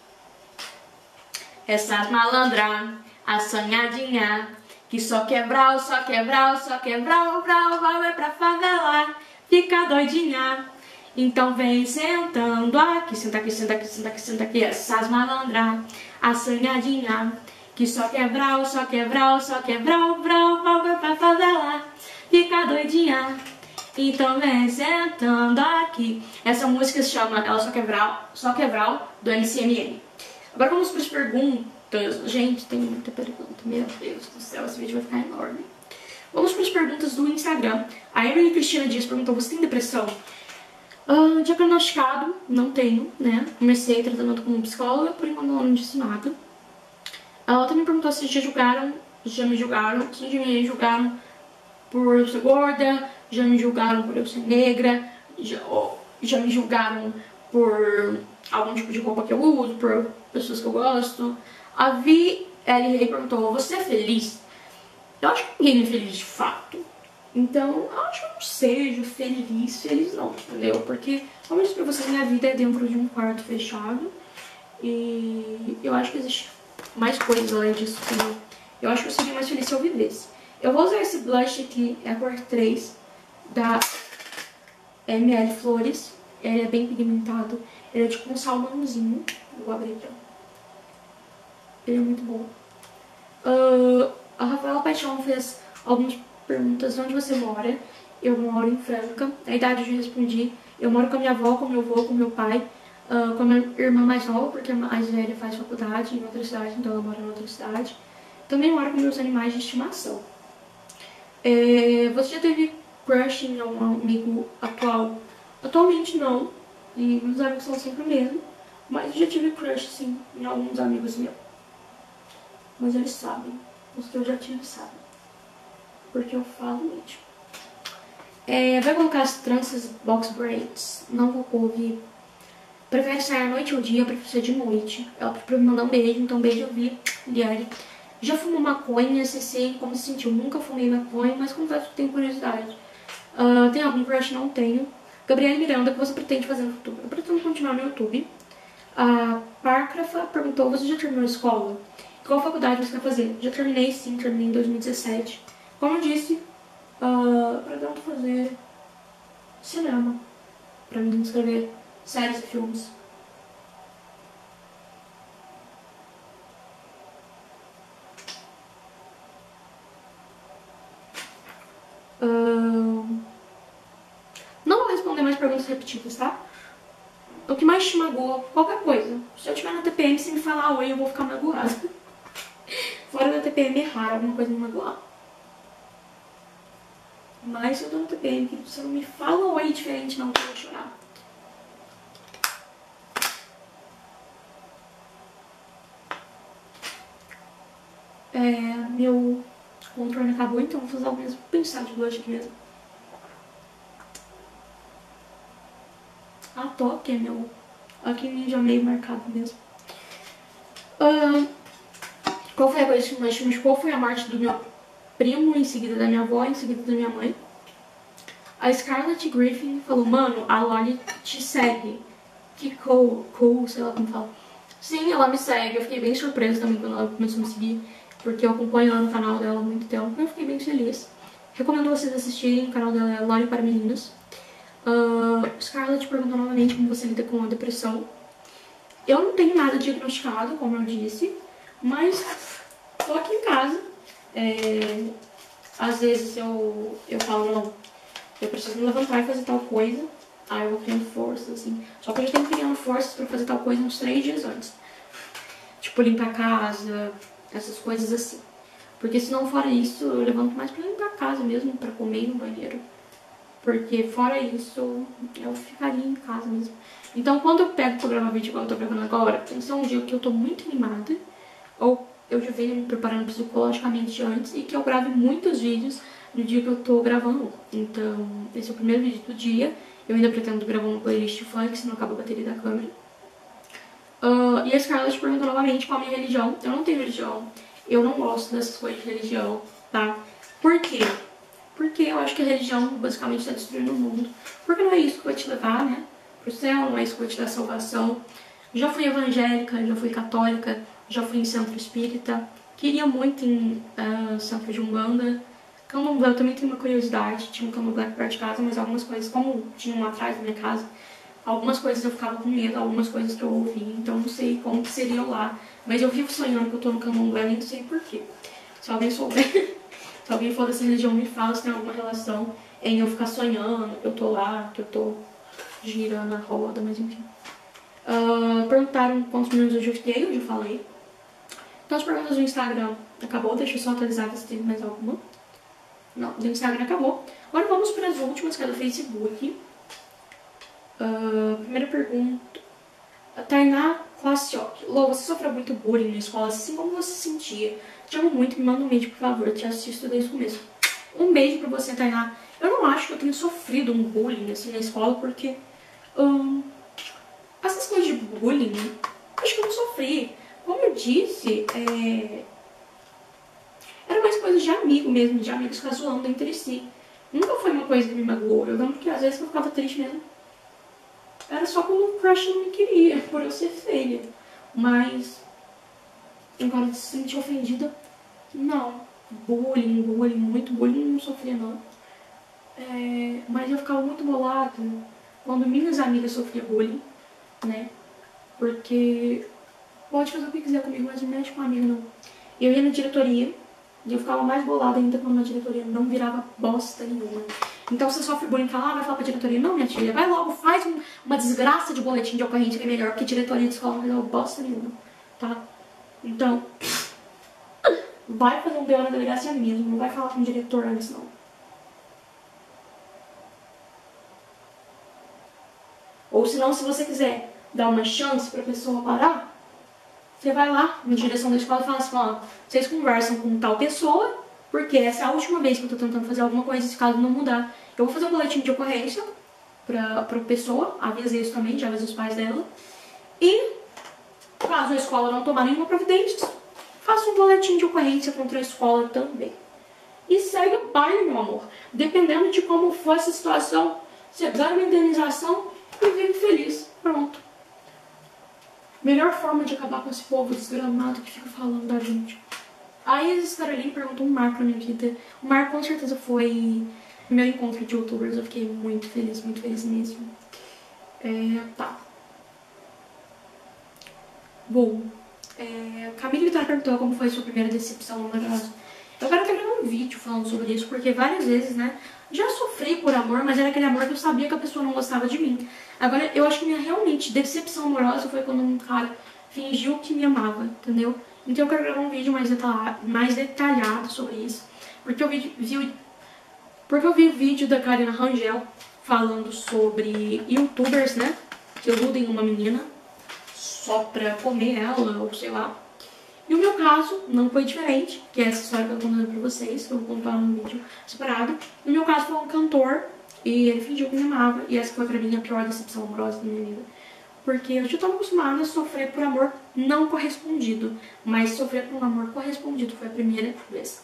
Essas malandras, assanhadinha, que só quebral, só quebral, só quebral, brau, vai pra favela, fica doidinha. Então vem sentando aqui, senta aqui, senta aqui, senta aqui, senta aqui. Essas malandras, assanhadinha, que só quebral, só quebral, só quebral, brau, vai pra favela, fica doidinha. Então vem sentando aqui. Essa música se chama Ela Só Quebral, do MCMN. Agora vamos para as perguntas. Gente, tem muita pergunta. Meu Deus do céu, esse vídeo vai ficar enorme. Vamos para as perguntas do Instagram. A Evelyn Cristina Dias perguntou, você tem depressão? Diagnosticado, não tenho, né? Comecei tratamento com um psicóloga, por enquanto ela não disse nada. Ela também perguntou se já me julgaram, sim, já me julgaram por eu ser gorda, já me julgaram por eu ser negra, já me julgaram por algum tipo de roupa que eu uso, por pessoas que eu gosto. A Vi L. perguntou, você é feliz? Eu acho que ninguém é feliz de fato. Então, eu acho que eu não seja feliz não, entendeu? Porque, como eu disse pra vocês, minha vida é dentro de um quarto fechado. E eu acho que existe mais coisas além disso, entendeu? Eu acho que eu seria mais feliz se eu vivesse. Eu vou usar esse blush aqui, é a cor 3, da ML Flores. Ele é bem pigmentado. Ele é tipo um salmãozinho. Vou abrir aqui, ó. Ele é muito bom. A Rafaela Paixão fez algumas perguntas. Onde você mora? Eu moro em Franca. A idade eu já respondi. Eu moro com a minha avó, com meu avô, com meu pai. Com a minha irmã mais nova, porque a mais velha faz faculdade em outra cidade, então ela mora em outra cidade. Também moro com meus animais de estimação. Você já teve crush em algum amigo atual? Atualmente não, e meus amigos são sempre o mesmo, mas eu já tive crush sim em alguns amigos meus. Mas eles sabem, os que eu já tive sabem, porque eu falo mesmo. Vai colocar as tranças box braids? Não vou ouvir. Prefere sair à noite ou dia? Prefere ser de noite. Ela prefere me mandar um beijo, então beijo eu vi, Liane. Já fumou maconha, CC, como se sentiu? Nunca fumei maconha, mas confesso que tenho curiosidade. Tem algum crush? Não tenho. Gabriela Miranda, o que você pretende fazer no futuro? Eu pretendo continuar no YouTube. A Parcrafa perguntou, você já terminou a escola? Qual faculdade você quer fazer? Já terminei, sim, terminei em 2017. Como eu disse, pretendo fazer cinema. Pra mim escrever séries e filmes. Não vou responder mais perguntas repetidas, tá? O que mais te magoa? Qualquer coisa. Se eu estiver na TPM, se me falar oi, eu vou ficar magoada. Fora da TPM é raro alguma coisa me magoar. Mas se eu tô na TPM, que você não me fala oi diferente, não, que eu vou chorar. Meu contorno acabou, então vou fazer o mesmo. Pensar de blush aqui mesmo. Toque é meu. Aqui já meio marcado mesmo. Qual foi a coisa que mais te machucou? Foi a morte do meu primo, em seguida da minha avó, em seguida da minha mãe. A Scarlett Griffin falou, mano, a Loli te segue. Que cool, sei lá como fala. Sim, ela me segue. Eu fiquei bem surpresa também quando ela começou a me seguir, porque eu acompanho ela no canal dela há muito tempo. Eu fiquei bem feliz. Recomendo vocês assistirem, o canal dela é Loli para Meninas. Scarlett perguntou novamente como você lida com a depressão. Eu não tenho nada diagnosticado, como eu disse, mas tô aqui em casa. Às vezes eu falo, não, eu preciso me levantar e fazer tal coisa. Aí eu vou criando forças, assim. Só que eu já tenho criando forças pra fazer tal coisa uns 3 dias antes. Tipo, limpar a casa, essas coisas assim. Porque se não fora isso, eu levanto mais pra limpar a casa mesmo, pra comer e ir no banheiro. Porque fora isso, eu ficaria em casa mesmo. Então quando eu pego pra gravar vídeo igual eu tô gravando agora, tem que ser um dia que eu tô muito animada, ou eu já venho me preparando psicologicamente antes, e que eu grave muitos vídeos no dia que eu tô gravando. Então, esse é o primeiro vídeo do dia. Eu ainda pretendo gravar uma playlist de funk, senão acaba a bateria da câmera. E a Scarlett perguntou novamente qual a minha religião. Eu não tenho religião. Eu não gosto dessas coisas de religião, tá? Por quê? Porque eu acho que a religião basicamente está destruindo o mundo. Porque não é isso que vai te levar, né, pro céu, não é isso que vai te dar salvação. Já fui evangélica, já fui católica, já fui em centro espírita. Queria muito em centro de Umbanda. Candomblé eu também tenho uma curiosidade. Tinha um candomblé perto de casa, mas algumas coisas, como tinha um atrás da minha casa, algumas coisas eu ficava com medo, algumas coisas que eu ouvi. Então não sei como que seria lá. Mas eu vivo sonhando que eu tô no candomblé, nem sei porquê. Se alguém souber... Se alguém for dessa religião, me fala se tem alguma relação em eu ficar sonhando, que eu tô lá, que eu tô girando a roda, mas enfim. Perguntaram quantos minutos eu já fiquei, eu já falei. Então as perguntas do Instagram acabou, deixa eu só atualizar se tem mais alguma. Não, do Instagram acabou. Agora vamos para as últimas, que é do Facebook. Primeira pergunta. Tainá Klassioc. Lô, você sofreu muito bullying na escola, assim como você se sentia? Te amo muito, me manda um vídeo, por favor, eu te assisto desde o começo. Um beijo pra você, Tainá. Eu não acho que eu tenha sofrido um bullying assim na escola, porque essas coisas de bullying, acho que eu não sofri. Como eu disse, eram mais coisas de amigo mesmo, de amigos ficar zoando entre si. Nunca foi uma coisa que me magoou. Eu lembro que às vezes eu ficava triste mesmo. Era só quando o crush não me queria, por eu ser feia. Mas agora de se sentir ofendida, não. Bullying, muito bullying, não sofria não. Mas eu ficava muito bolada quando minhas amigas sofriam bullying, né? Porque pode fazer o que quiser comigo, mas não mexe com a amiga não. Eu ia na diretoria e eu ficava mais bolada ainda quando a diretoria não virava bosta nenhuma. Então você sofre bullying e fala, vai falar pra diretoria. Não, minha filha, vai logo, faz uma desgraça de boletim de ocorrência que é melhor, porque diretoria de escola não vai dar bosta nenhuma, tá? Então, vai fazer um BO na delegacia mesmo, não vai falar com o diretor antes, não. Ou senão, se você quiser dar uma chance pra pessoa parar, você vai lá na direção da escola e fala assim, ó, vocês conversam com tal pessoa, porque essa é a última vez que eu tô tentando fazer alguma coisa, se caso não mudar. Eu vou fazer um boletim de ocorrência pra pessoa, avisei isso também, já avisei os pais dela. E, caso a escola não tomar nenhuma providência, faça um boletim de ocorrência contra a escola também. E segue o baile, meu amor. Dependendo de como for essa situação, você ganha uma indenização e vive feliz. Pronto. Melhor forma de acabar com esse povo desgramado que fica falando da gente. Aí a Caroline perguntou um marco na minha vida. O marco com certeza foi meu encontro de youtubers. Eu fiquei muito feliz mesmo. Tá. Bom, Camila Vitória perguntou como foi a sua primeira decepção amorosa. Eu quero até gravar um vídeo falando sobre isso, porque várias vezes, né, já sofri por amor, mas era aquele amor que eu sabia que a pessoa não gostava de mim. Agora, eu acho que minha realmente decepção amorosa foi quando um cara fingiu que me amava, entendeu? Então eu quero gravar um vídeo mais detalhado sobre isso, porque eu vi o vídeo da Karina Rangel falando sobre youtubers, né, que iludem uma menina só pra comer ela, ou sei lá. E o meu caso não foi diferente, que é essa história que eu tô contando pra vocês, que eu vou contar num vídeo separado. No meu caso foi um cantor, e ele fingiu que me amava, e essa foi pra mim a pior decepção amorosa da minha vida. Porque eu já tava acostumada a sofrer por amor não correspondido, mas sofrer por um amor correspondido foi a primeira vez.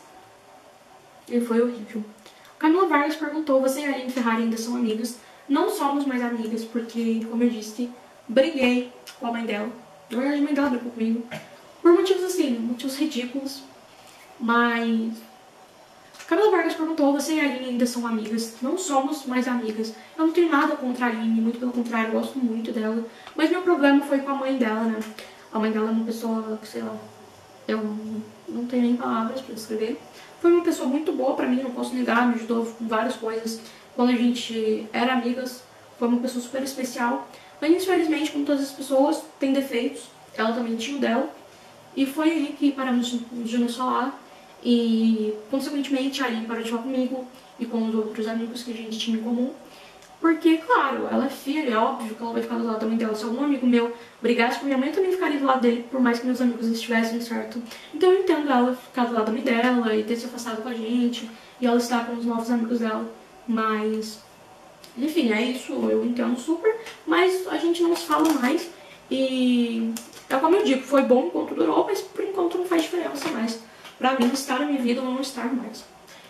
E foi horrível. Camila Vargas perguntou, você e a Aline Ferrari ainda são amigas? Não somos mais amigas, porque, como eu disse, briguei com a mãe dela. Na verdade, a mãe dela brigou comigo. Por motivos assim, motivos ridículos. Mas... Camila Vargas perguntou, você e a Aline ainda são amigas? Não somos mais amigas. Eu não tenho nada contra a Aline, muito pelo contrário, eu gosto muito dela. Mas meu problema foi com a mãe dela, né? A mãe dela é uma pessoa que, sei lá, eu não tenho nem palavras pra descrever. Foi uma pessoa muito boa pra mim, não posso negar, me ajudou com várias coisas. Quando a gente era amigas, foi uma pessoa super especial. Mas infelizmente, como todas as pessoas, tem defeitos. Ela também tinha o dela. E foi aí que paramos de nos falar. E, consequentemente, a Aline parou de falar comigo e com os outros amigos que a gente tinha em comum. Porque, claro, ela é filha, é óbvio que ela vai ficar do lado da mãe dela. Se algum amigo meu brigasse com minha mãe, eu também ficaria do lado dele, por mais que meus amigos estivessem certo. Então eu entendo ela ficar do lado da mãe dela e ter se afastado com a gente. E ela estar com os novos amigos dela. Mas, enfim, é isso, eu entendo super. Mas a gente não se fala mais. E, como eu digo, foi bom enquanto durou, mas por enquanto não faz diferença mais. Pra mim, estar na minha vida ou não estar mais.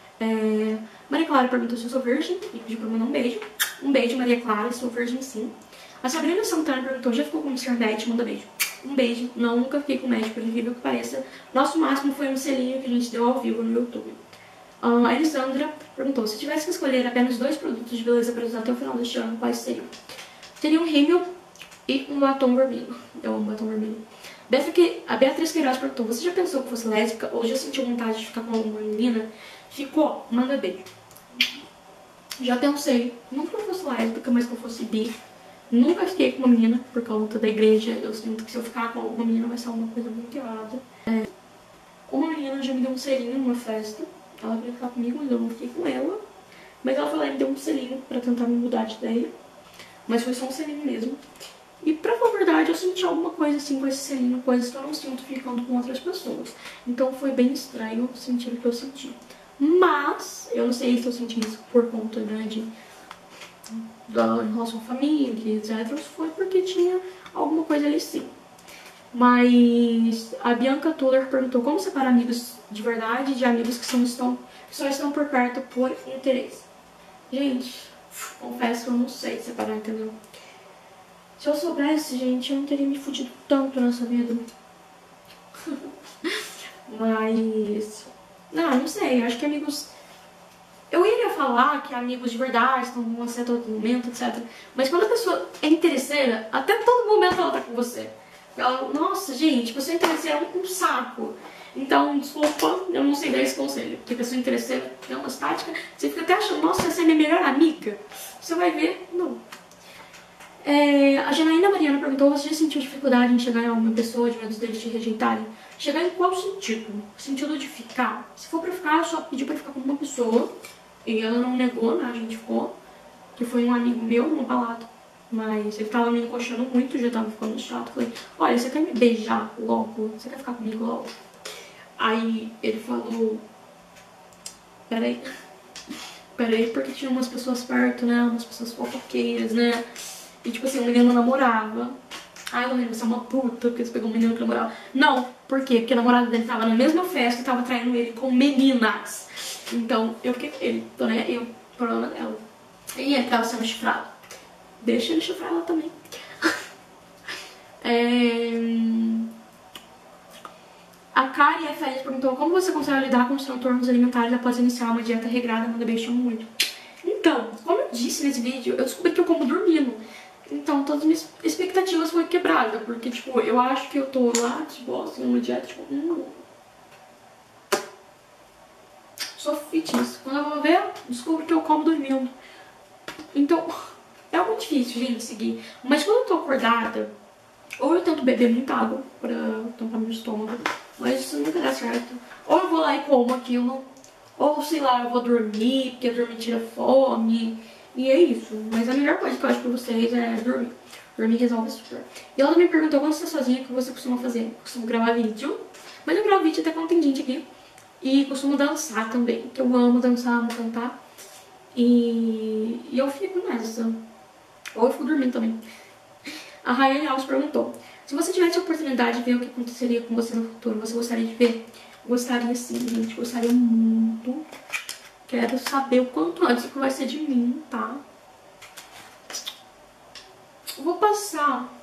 Maria Clara perguntou se eu sou virgem e pediu pra mandar um beijo. Um beijo, Maria Clara, sou virgem sim. A Sabrina Santana perguntou, já ficou com o Mr. Beth? Manda beijo. Um beijo. Não, nunca fiquei com o Matt, por incrível que pareça. Nosso máximo foi um selinho que a gente deu ao vivo no YouTube. A Elisandra perguntou, se tivesse que escolher apenas 2 produtos de beleza para usar até o final deste ano, quais seriam? Seria um rímel e um batom vermelho. Eu amo batom vermelho. A Beatriz Queiroz perguntou, você já pensou que fosse lésbica ou já sentiu vontade de ficar com uma menina? Ficou? Manda beijo. Já pensei, nunca que eu fosse lésbica, mas que eu fosse bi. Nunca fiquei com uma menina por conta da igreja. Eu sinto que se eu ficar com alguma menina vai ser uma coisa muito errada. Uma menina já me deu um selinho numa festa. Ela queria ficar comigo, mas eu não fiquei com ela. Mas ela falou, me deu um selinho pra tentar me mudar de ideia. Mas foi só um selinho mesmo. E pra falar a verdade, eu senti alguma coisa assim com esse selinho, coisas que eu não sinto ficando com outras pessoas. Então foi bem estranho sentir o que eu senti. Mas eu não sei se eu senti isso por conta, né, da relação família, etc. Ou se foi porque tinha alguma coisa ali sim. Mas a Bianca Tuller perguntou como separar amigos de verdade de amigos que só estão por perto por interesse. Gente, confesso que eu não sei separar, entendeu? Se eu soubesse, gente, eu não teria me fudido tanto nessa vida. Mas... não sei, eu acho que amigos... Eu iria falar que amigos de verdade estão com você a todo momento, etc. Mas quando a pessoa é interesseira, até todo momento ela tá com você. Ela, nossa, gente, pessoa interesseira é um saco. Então, desculpa, eu não sei dar esse conselho. Porque pessoa interesseira tem umas táticas, você fica até achando, nossa, essa é minha melhor amiga. Você vai ver, não. A Janaína Mariana perguntou, você já sentiu dificuldade em chegar em alguma pessoa de medo deles te rejeitarem? Chegar em qual sentido? O sentido de ficar? Se for pra ficar, eu só pedi pra ficar com uma pessoa. E ela não negou, né? A gente ficou. Que foi um amigo meu numa balada. Mas ele tava me encoxando muito, já tava ficando chato. Falei, olha, você quer me beijar logo? Você quer ficar comigo logo? Aí ele falou... Peraí. Parei porque tinha umas pessoas perto, né? Umas pessoas fofoqueiras, né? E tipo assim, o menino namorava. Ai, Lorena, você é uma puta porque você pegou um menino que namorava. Não, por quê? Porque a namorada dele tava na mesma festa e tava traindo ele com meninas. Então, eu fiquei com ele. Tô, né? Eu, problema dela. E ele tava sendo chifrado. Deixa ele chifrar ela também. A Kari Félix perguntou como você consegue lidar com os transtornos alimentares após iniciar uma dieta regrada, manda beijo, te amo muito. Então, como eu disse nesse vídeo, eu descobri que eu como dormindo. Então, todas as minhas expectativas foram quebradas, porque, tipo, eu acho que eu tô lá, tipo, assim, numa dieta, tipo, sou fitness. Quando eu vou ver, descubro que eu como dormindo. Então, é muito difícil, gente, seguir. Mas quando eu tô acordada, ou eu tento beber muita água pra tampar meu estômago, mas isso nunca dá certo. Ou eu vou lá e como aquilo, ou sei lá, eu vou dormir, porque dormir tira fome. E é isso. Mas a melhor coisa que eu acho pra vocês é dormir. Dormir resolve super. E ela também perguntou quando você tá sozinha, o que você costuma fazer? Eu costumo gravar vídeo, mas eu gravo vídeo até com tem gente aqui. E costumo dançar também, que eu amo dançar, amo cantar. E eu fico nessa. Ou eu fico dormindo também. A Rayane Alves perguntou: se você tivesse a oportunidade de ver o que aconteceria com você no futuro, você gostaria de ver? Gostaria sim, gente. Gostaria muito. Quero saber o quanto antes o que vai ser de mim, tá? Eu vou passar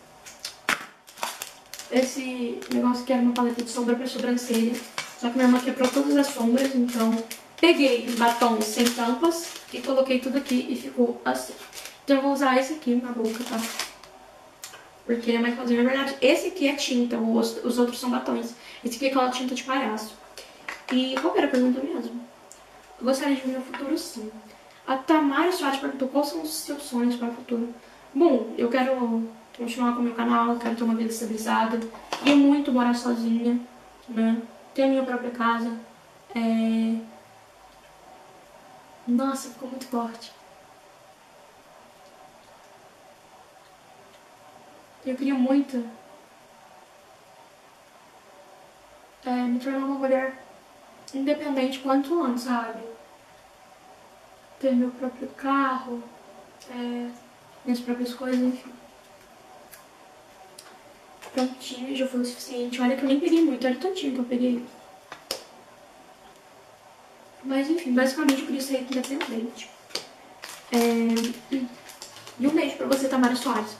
esse negócio que era uma paleta de sombra pra sobrancelha. Só que minha irmã quebrou todas as sombras, então peguei batom sem tampas e coloquei tudo aqui e ficou assim. Então eu vou usar esse aqui na boca, tá? Porque é mais famosinho. Na verdade, esse aqui é tinta, os outros são batons. Esse aqui é aquela tinta de palhaço. E qual era a pergunta mesmo? Eu gostaria de ver no futuro, sim. A Tamara Soares perguntou quais são os seus sonhos para o futuro. Bom, eu quero continuar com o meu canal, quero ter uma vida estabilizada. E muito morar sozinha, né? Ter a minha própria casa. Nossa, ficou muito forte. Eu queria muito me tornar uma mulher independente quanto antes, sabe? Ter meu próprio carro, minhas próprias coisas, enfim. Prontinho, já foi o suficiente. Olha que eu nem peguei muito, olha o tantinho que eu peguei. Mas enfim, basicamente eu queria ser independente. E um beijo pra você, Tamara Soares.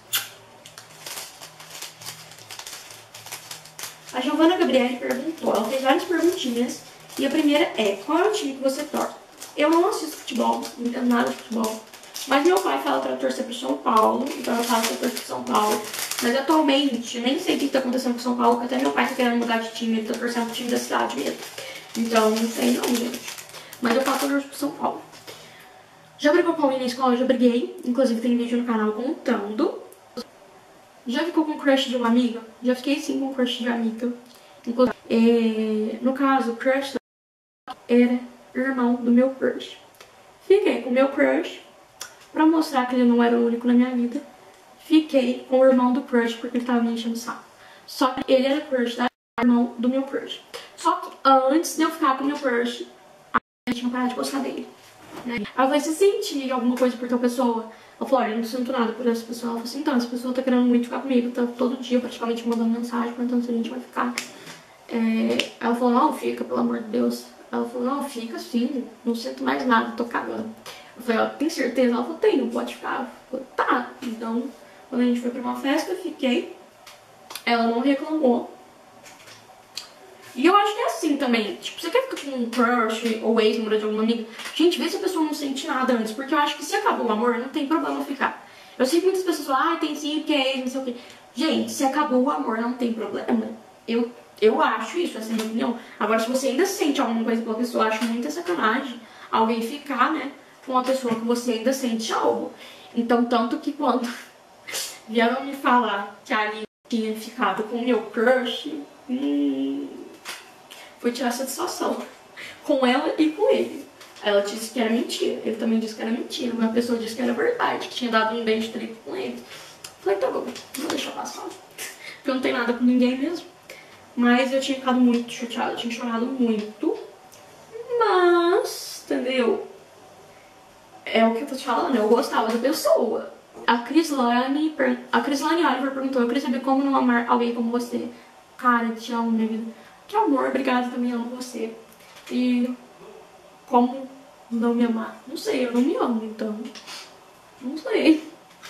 A Giovana Gabriele perguntou, ela fez várias perguntinhas. E a primeira é, qual é o time que você torce? Eu não assisto futebol, não entendo nada de futebol. Mas meu pai fala pra torcer pro São Paulo, então eu falo que eu torço pro São Paulo. Mas atualmente, nem sei o que tá acontecendo com o São Paulo, porque até meu pai tá querendo mudar de time, ele tá torcendo pro time da cidade mesmo. Então, não sei não, gente. Mas eu falo que eu torço pro São Paulo. Já brigou com alguém na escola? Já briguei. Inclusive tem vídeo no canal contando. Já ficou com crush de uma amiga? Já fiquei sim com crush de amiga. Inclusive, no caso, o crush era irmão do meu crush. Fiquei com o meu crush pra mostrar que ele não era o único na minha vida. Fiquei com o irmão do crush porque ele tava me enchendo o saco. Só que ele era crush da irmão do meu crush. Só que antes de eu ficar com o meu crush, a gente não parava de gostar dele. Né? Aí eu falei, você sente alguma coisa por tal pessoa? Ela falou, olha, eu não sinto nada por essa pessoa. Ela falou assim, então, essa pessoa tá querendo muito ficar comigo, tá todo dia praticamente mandando mensagem, perguntando se a gente vai ficar. Ela falou, não, fica, pelo amor de Deus. Ela falou, não, fica sim, não sinto mais nada, tô cagando. Eu falei, ó, tem certeza? Ela falou, tem, não pode ficar. Eu falei, tá. Então, quando a gente foi pra uma festa, eu fiquei. Ela não reclamou. E eu acho que é assim também. Tipo, você quer ficar com um crush ou ex-namorado de alguma amiga? Gente, vê se a pessoa não sente nada antes. Porque eu acho que se acabou o amor, não tem problema ficar. Eu sei que muitas pessoas falam, tem sim, porque é ex, não sei o quê. Gente, se acabou o amor, não tem problema. Eu acho isso, essa é a minha opinião. Agora, se você ainda sente alguma coisa pela pessoa, eu acho muita sacanagem alguém ficar, né, com uma pessoa que você ainda sente algo. Então, tanto que quando vieram me falar que a Ali tinha ficado com o meu crush, fui tirar satisfação com ela e com ele. Ela disse que era mentira, ele também disse que era mentira, uma pessoa disse que era verdade, que tinha dado um beijo triplo com ele. Falei, tá bom, vou deixar passar, porque eu não tenho nada com ninguém mesmo. Mas eu tinha ficado muito chateada, eu tinha chorado muito. Mas, entendeu? é o que eu tô te falando, eu gostava da pessoa. A Crislane Oliver perguntou, eu queria saber como não amar alguém como você. Cara, te amo, minha vida. Que amor, obrigada, também amo você. E como não me amar? Não sei, eu não me amo, então. Não sei.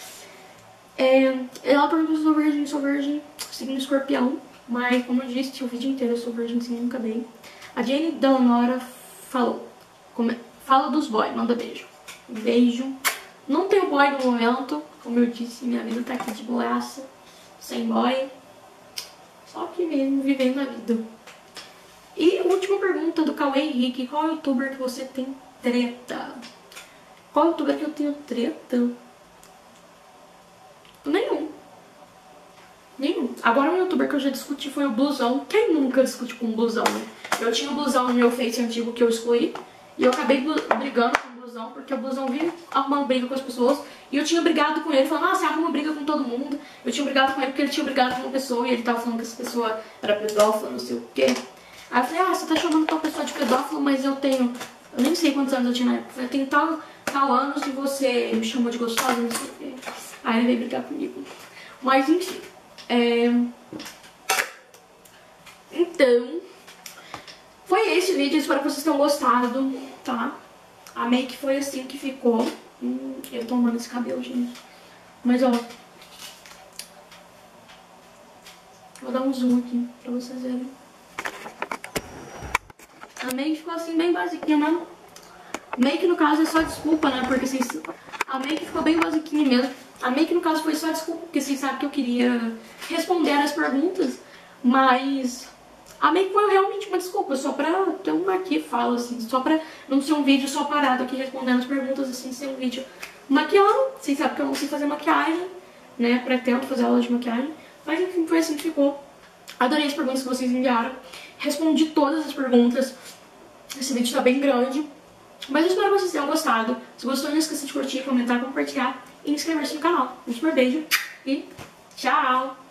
Ela perguntou se eu sou virgem, signo escorpião. Mas, como eu disse, o vídeo inteiro eu sou virgem, sim, nunca dei. A Jane Dawnora falou, fala dos boys, manda beijo. Beijo. Não tenho boy no momento, como eu disse, minha vida tá aqui de boaça, sem boy. Só que mesmo, vivendo a vida. E última pergunta do Cauê Henrique, qual youtuber que você tem treta? Qual youtuber que eu tenho treta? Nenhum. Agora um youtuber que eu já discuti foi o Blusão. Quem nunca discute com o Blusão, né? Eu tinha o Blusão no meu Face antigo que eu excluí. E eu acabei brigando com o Blusão, porque o Blusão vinha arrumando briga com as pessoas. E eu tinha brigado com ele, falando, você arruma briga com todo mundo. Eu tinha brigado com ele porque ele tinha brigado com uma pessoa. E ele tava falando que essa pessoa era pedófila, não sei o quê. Aí eu falei, você tá chamando tal pessoa de pedófilo, mas eu nem sei quantos anos eu tinha na época. Eu tenho tal anos e você me chamou de gostosa, não sei o quê. Aí ele veio brigar comigo. Mas enfim. Então, foi esse vídeo, espero que vocês tenham gostado, tá? A make foi assim que ficou. Eu tô amando esse cabelo, gente. Mas ó, vou dar um zoom aqui pra vocês verem. A make ficou assim bem basiquinha, né? Make no caso é só desculpa, né? Porque vocês... A make ficou bem basiquinha mesmo. A make no caso foi só desculpa, porque vocês sabem que eu queria responder as perguntas. Mas a make foi realmente uma desculpa, só pra ter uma aqui fala assim, só pra não ser um vídeo só parado aqui respondendo as perguntas assim, ser um vídeo maquiando. Vocês sabem que eu não sei fazer maquiagem, né? Pretendo fazer aula de maquiagem. Mas enfim, foi assim que ficou. Adorei as perguntas que vocês enviaram. Respondi todas as perguntas. Esse vídeo tá bem grande. Mas eu espero que vocês tenham gostado. Se gostou, não esqueça de curtir, comentar, compartilhar e inscrever-se no canal. Um super beijo e tchau!